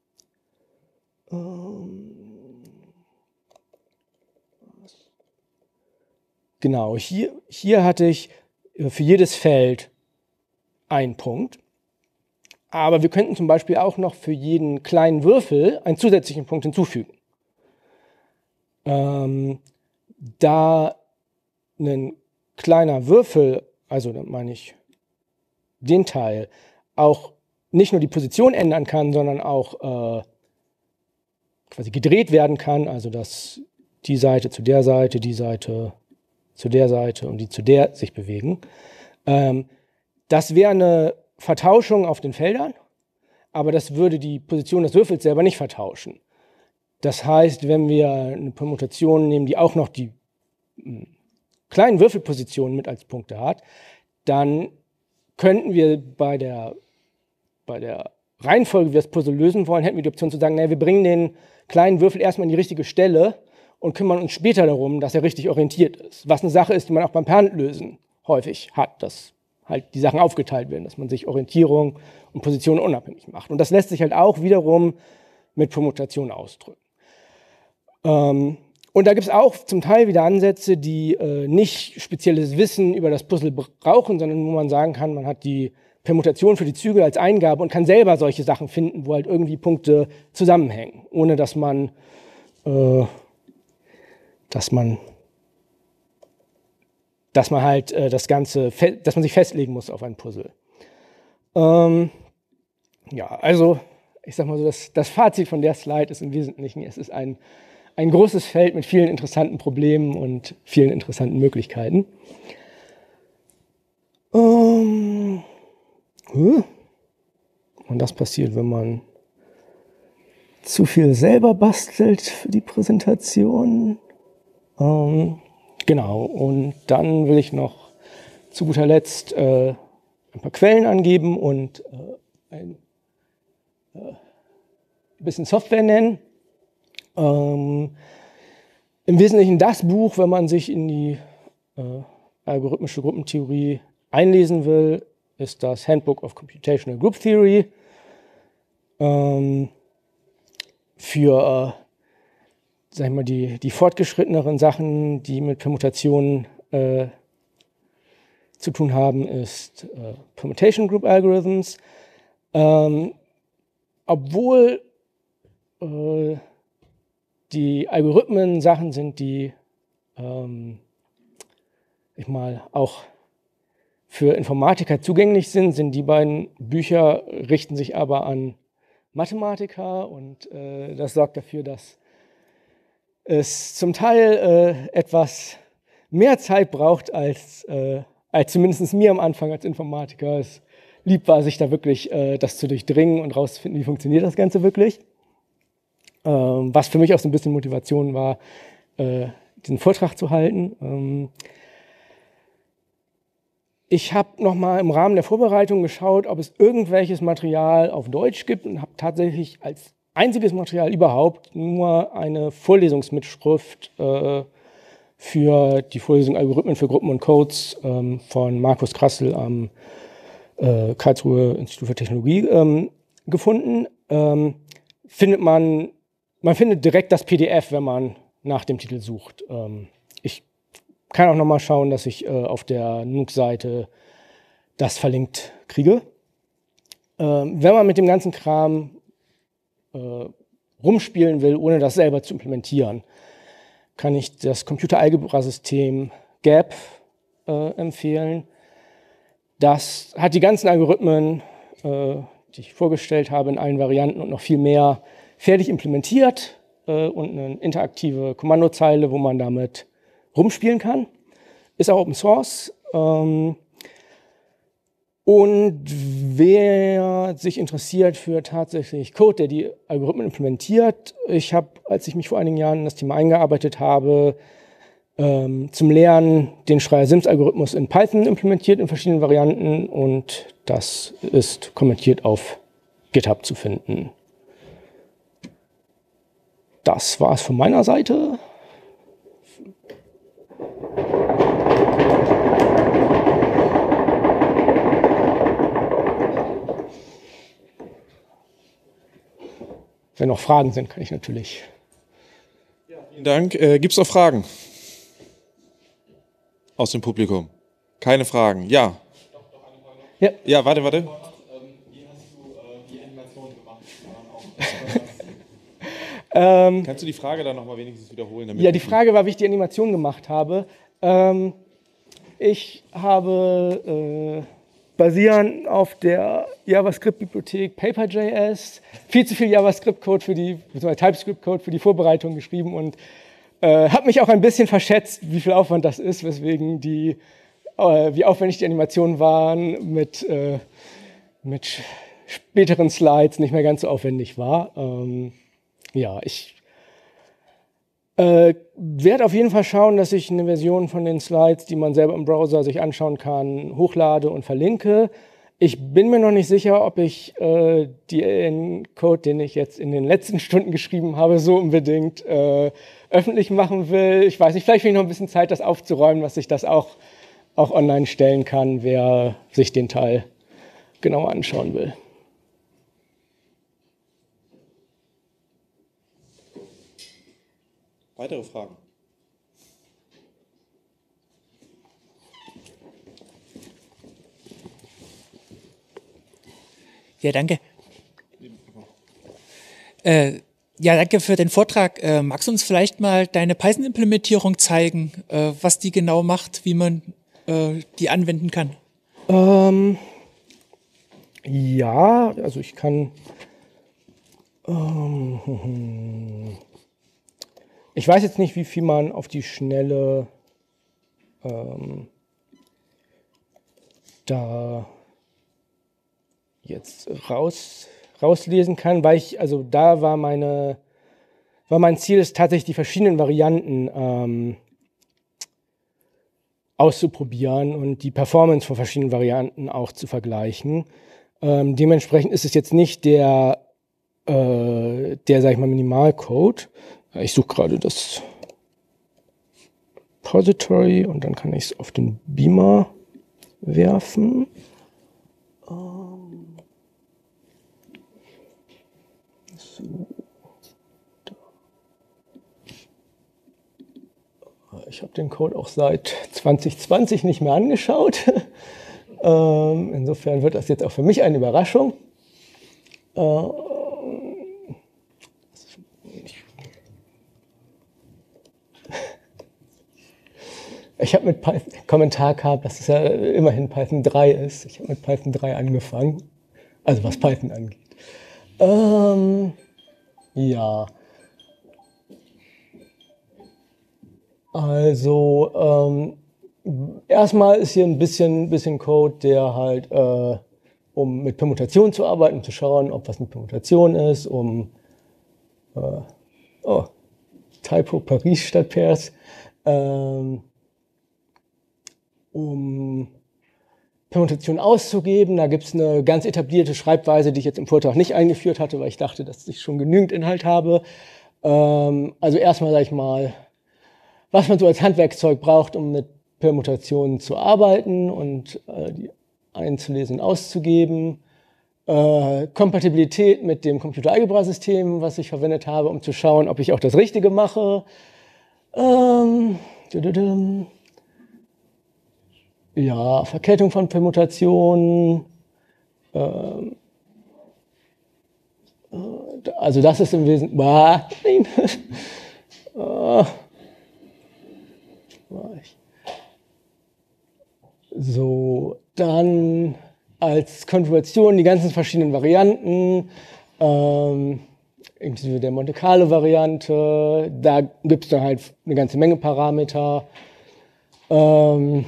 ähm, Genau, hier, hier hatte ich für jedes Feld einen Punkt. Aber wir könnten zum Beispiel auch noch für jeden kleinen Würfel einen zusätzlichen Punkt hinzufügen. Ähm, da ein kleiner Würfel, also dann meine ich den Teil, auch nicht nur die Position ändern kann, sondern auch äh, quasi gedreht werden kann, also dass die Seite zu der Seite, die Seite zu der Seite und die zu der sich bewegen. Ähm, das wäre eine Vertauschung auf den Feldern, aber das würde die Position des Würfels selber nicht vertauschen. Das heißt, wenn wir eine Permutation nehmen, die auch noch die mh, kleinen Würfelpositionen mit als Punkte hat, dann könnten wir bei der, bei der Reihenfolge, wie wir das Puzzle lösen wollen, hätten wir die Option zu sagen, naja, wir bringen den kleinen Würfel erstmal in die richtige Stelle und kümmern uns später darum, dass er richtig orientiert ist. Was eine Sache ist, die man auch beim Per-Hand-Lösen häufig hat, dass halt die Sachen aufgeteilt werden, dass man sich Orientierung und Position unabhängig macht. Und das lässt sich halt auch wiederum mit Permutation ausdrücken. Ähm, und da gibt es auch zum Teil wieder Ansätze, die äh, nicht spezielles Wissen über das Puzzle brauchen, sondern wo man sagen kann, man hat die Permutation für die Züge als Eingabe und kann selber solche Sachen finden, wo halt irgendwie Punkte zusammenhängen, ohne dass man äh, dass man, dass man halt äh, das Ganze, dass man sich festlegen muss auf ein Puzzle. Ähm, ja, also ich sag mal so, das, das Fazit von der Slide ist im Wesentlichen, es ist ein, ein großes Feld mit vielen interessanten Problemen und vielen interessanten Möglichkeiten. Ähm, und das passiert, wenn man zu viel selber bastelt für die Präsentation. Ähm, genau, und dann will ich noch zu guter Letzt äh, ein paar Quellen angeben und äh, ein äh, bisschen Software nennen. Ähm, Im Wesentlichen das Buch, wenn man sich in die äh, algorithmische Gruppentheorie einlesen will, ist das Handbook of Computational Group Theory. Ähm, für äh, sag ich mal, die, die fortgeschritteneren Sachen, die mit Permutationen äh, zu tun haben, ist äh, Permutation Group Algorithms. Ähm, obwohl äh, die Algorithmen Sachen sind, die ähm, ich mal auch für Informatiker zugänglich sind, sind die beiden Bücher, richten sich aber an Mathematiker und äh, das sorgt dafür, dass es zum Teil äh, etwas mehr Zeit braucht, als, äh, als zumindest mir am Anfang als Informatiker es lieb war, sich da wirklich äh, das zu durchdringen und rauszufinden, wie funktioniert das Ganze wirklich. Ähm, was für mich auch so ein bisschen Motivation war, äh, diesen Vortrag zu halten. Ähm, ich habe nochmal im Rahmen der Vorbereitung geschaut, ob es irgendwelches Material auf Deutsch gibt und habe tatsächlich als einziges Material überhaupt nur eine Vorlesungsmitschrift äh, für die Vorlesung Algorithmen für Gruppen und Codes ähm, von Markus Krassel am äh, Karlsruher Institut für Technologie ähm, gefunden. Ähm, findet man, man findet direkt das P D F, wenn man nach dem Titel sucht. Ähm, ich kann auch nochmal schauen, dass ich äh, auf der N U C-Seite das verlinkt kriege. Ähm, wenn man mit dem ganzen Kram äh, rumspielen will, ohne das selber zu implementieren, kann ich das Computeralgebra-System G A P äh, empfehlen. Das hat die ganzen Algorithmen, äh, die ich vorgestellt habe, in allen Varianten und noch viel mehr fertig implementiert äh, und eine interaktive Kommandozeile, wo man damit rumspielen kann. Ist auch Open Source. Ähm, und wer sich interessiert für tatsächlich Code, der die Algorithmen implementiert, ich habe, als ich mich vor einigen Jahren in das Thema eingearbeitet habe, ähm, zum Lernen den Schreier-Sims-Algorithmus in Python implementiert in verschiedenen Varianten und das ist kommentiert auf GitHub zu finden. Das war es von meiner Seite. Wenn noch Fragen sind, kann ich natürlich. Ja, vielen Dank. Äh, Gibt es noch Fragen aus dem Publikum? Keine Fragen. Ja. Ja, ja warte, warte. Wie hast du äh, die Animation gemacht? ähm, Kannst du die Frage dann nochmal wenigstens wiederholen? Damit ja, die Frage war, wie ich die Animation gemacht habe. Ähm, ich habe äh, basierend auf der JavaScript-Bibliothek Paper.js viel zu viel JavaScript-Code für die, beziehungsweise TypeScript-Code für die Vorbereitung geschrieben und äh, habe mich auch ein bisschen verschätzt, wie viel Aufwand das ist, weswegen die, äh, wie aufwendig die Animationen waren, mit, äh, mit späteren Slides nicht mehr ganz so aufwendig war. Ähm, ja, ich Äh, werde auf jeden Fall schauen, dass ich eine Version von den Slides, die man selber im Browser sich anschauen kann, hochlade und verlinke. Ich bin mir noch nicht sicher, ob ich äh, den Code, den ich jetzt in den letzten Stunden geschrieben habe, so unbedingt äh, öffentlich machen will. Ich weiß nicht, vielleicht finde ich noch ein bisschen Zeit, das aufzuräumen, dass ich das auch, auch online stellen kann, wer sich den Teil genauer anschauen will. Weitere Fragen? Ja, danke. Äh, ja, danke für den Vortrag. Äh, magst du uns vielleicht mal deine Python-Implementierung zeigen, äh, was die genau macht, wie man äh, die anwenden kann? Ähm, ja, also ich kann... Ähm, Ich weiß jetzt nicht, wie viel man auf die Schnelle ähm, da jetzt raus, rauslesen kann, weil ich, also da war meine, war mein Ziel, ist tatsächlich die verschiedenen Varianten ähm, auszuprobieren und die Performance von verschiedenen Varianten auch zu vergleichen. Ähm, dementsprechend ist es jetzt nicht der, äh, der, sag ich mal, Minimalcode. Ich suche gerade das Repository und dann kann ich es auf den Beamer werfen. Ähm so. Ich habe den Code auch seit zwanzig zwanzig nicht mehr angeschaut. ähm, insofern wird das jetzt auch für mich eine Überraschung. Ähm Ich habe mit Python, Kommentar gehabt, dass es ja immerhin Python drei ist. Ich habe mit Python drei angefangen, also was Python angeht. Ähm, ja. Also, ähm, erstmal ist hier ein bisschen, bisschen Code, der halt, äh, um mit Permutationen zu arbeiten, um zu schauen, ob was eine Permutation ist, um, äh, oh, Typo Paris statt Pairs, ähm, um Permutationen auszugeben. Da gibt es eine ganz etablierte Schreibweise, die ich jetzt im Vortrag nicht eingeführt hatte, weil ich dachte, dass ich schon genügend Inhalt habe. Ähm, also erstmal, sage ich mal, was man so als Handwerkszeug braucht, um mit Permutationen zu arbeiten und äh, die einzulesen und auszugeben. Äh, Kompatibilität mit dem Computer-Algebra-System, was ich verwendet habe, um zu schauen, ob ich auch das Richtige mache. Ähm, Ja, Verkettung von Permutationen. Ähm, äh, also das ist im Wesentlichen. Ah, nein. ah, so, dann als Konfiguration die ganzen verschiedenen Varianten, ähm, inklusive der Monte Carlo Variante. Da gibt es dann halt eine ganze Menge Parameter. Ähm,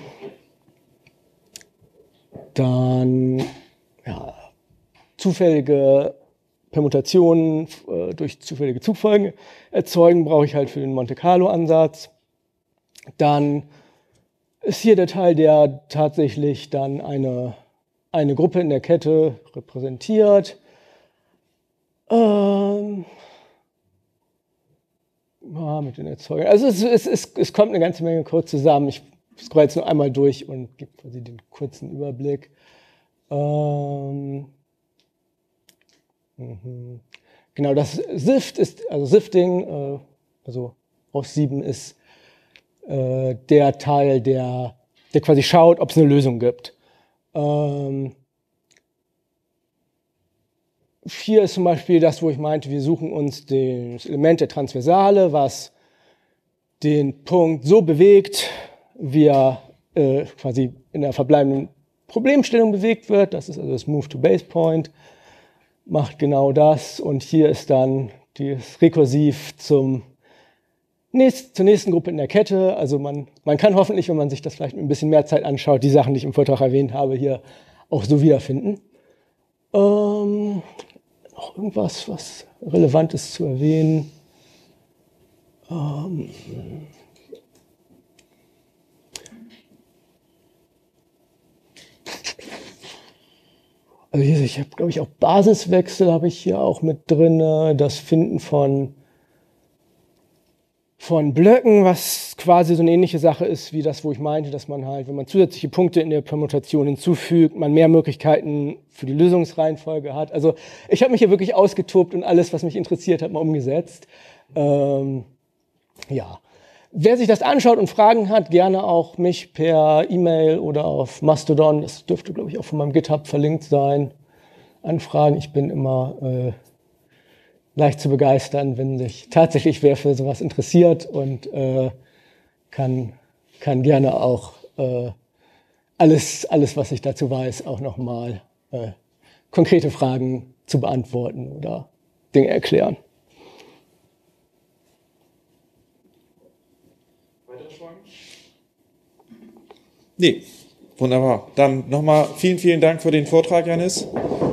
Dann ja, zufällige Permutationen äh, durch zufällige Zugfolgen erzeugen, brauche ich halt für den Monte Carlo-Ansatz. Dann ist hier der Teil, der tatsächlich dann eine, eine Gruppe in der Kette repräsentiert. Ähm, ja, mit den Erzeugern. Also es, es, es, es kommt eine ganze Menge Code zusammen. Ich Ich scroll jetzt nur einmal durch und gebe quasi den kurzen Überblick. Ähm, mhm. Genau, das Sift ist, also Sifting, äh, also aus sieben ist äh, der Teil, der, der quasi schaut, ob es eine Lösung gibt. Ähm, vier ist zum Beispiel das, wo ich meinte, wir suchen uns das Element der Transversale, was den Punkt so bewegt, wie er äh, quasi in der verbleibenden Problemstellung bewegt wird. Das ist also das Move to Base Point, macht genau das. Und hier ist dann das Rekursiv zum nächst, zur nächsten Gruppe in der Kette. Also man, man kann hoffentlich, wenn man sich das vielleicht mit ein bisschen mehr Zeit anschaut, die Sachen, die ich im Vortrag erwähnt habe, hier auch so wiederfinden. Ähm, noch irgendwas, was relevant ist zu erwähnen? Ähm, Also hier, ich habe, glaube ich, auch Basiswechsel habe ich hier auch mit drin. Das Finden von, von Blöcken, was quasi so eine ähnliche Sache ist wie das, wo ich meinte, dass man halt, wenn man zusätzliche Punkte in der Permutation hinzufügt, man mehr Möglichkeiten für die Lösungsreihenfolge hat. Also ich habe mich hier wirklich ausgetobt und alles, was mich interessiert hat, mal umgesetzt. Ähm, ja. Wer sich das anschaut und Fragen hat, gerne auch mich per E-Mail oder auf Mastodon, das dürfte, glaube ich, auch von meinem GitHub verlinkt sein, anfragen. Ich bin immer äh, leicht zu begeistern, wenn sich tatsächlich wer für sowas interessiert und äh, kann, kann gerne auch äh, alles, alles, was ich dazu weiß, auch nochmal äh, konkrete Fragen zu beantworten oder Dinge erklären. Nee, wunderbar. Dann nochmal vielen, vielen Dank für den Vortrag, Janis.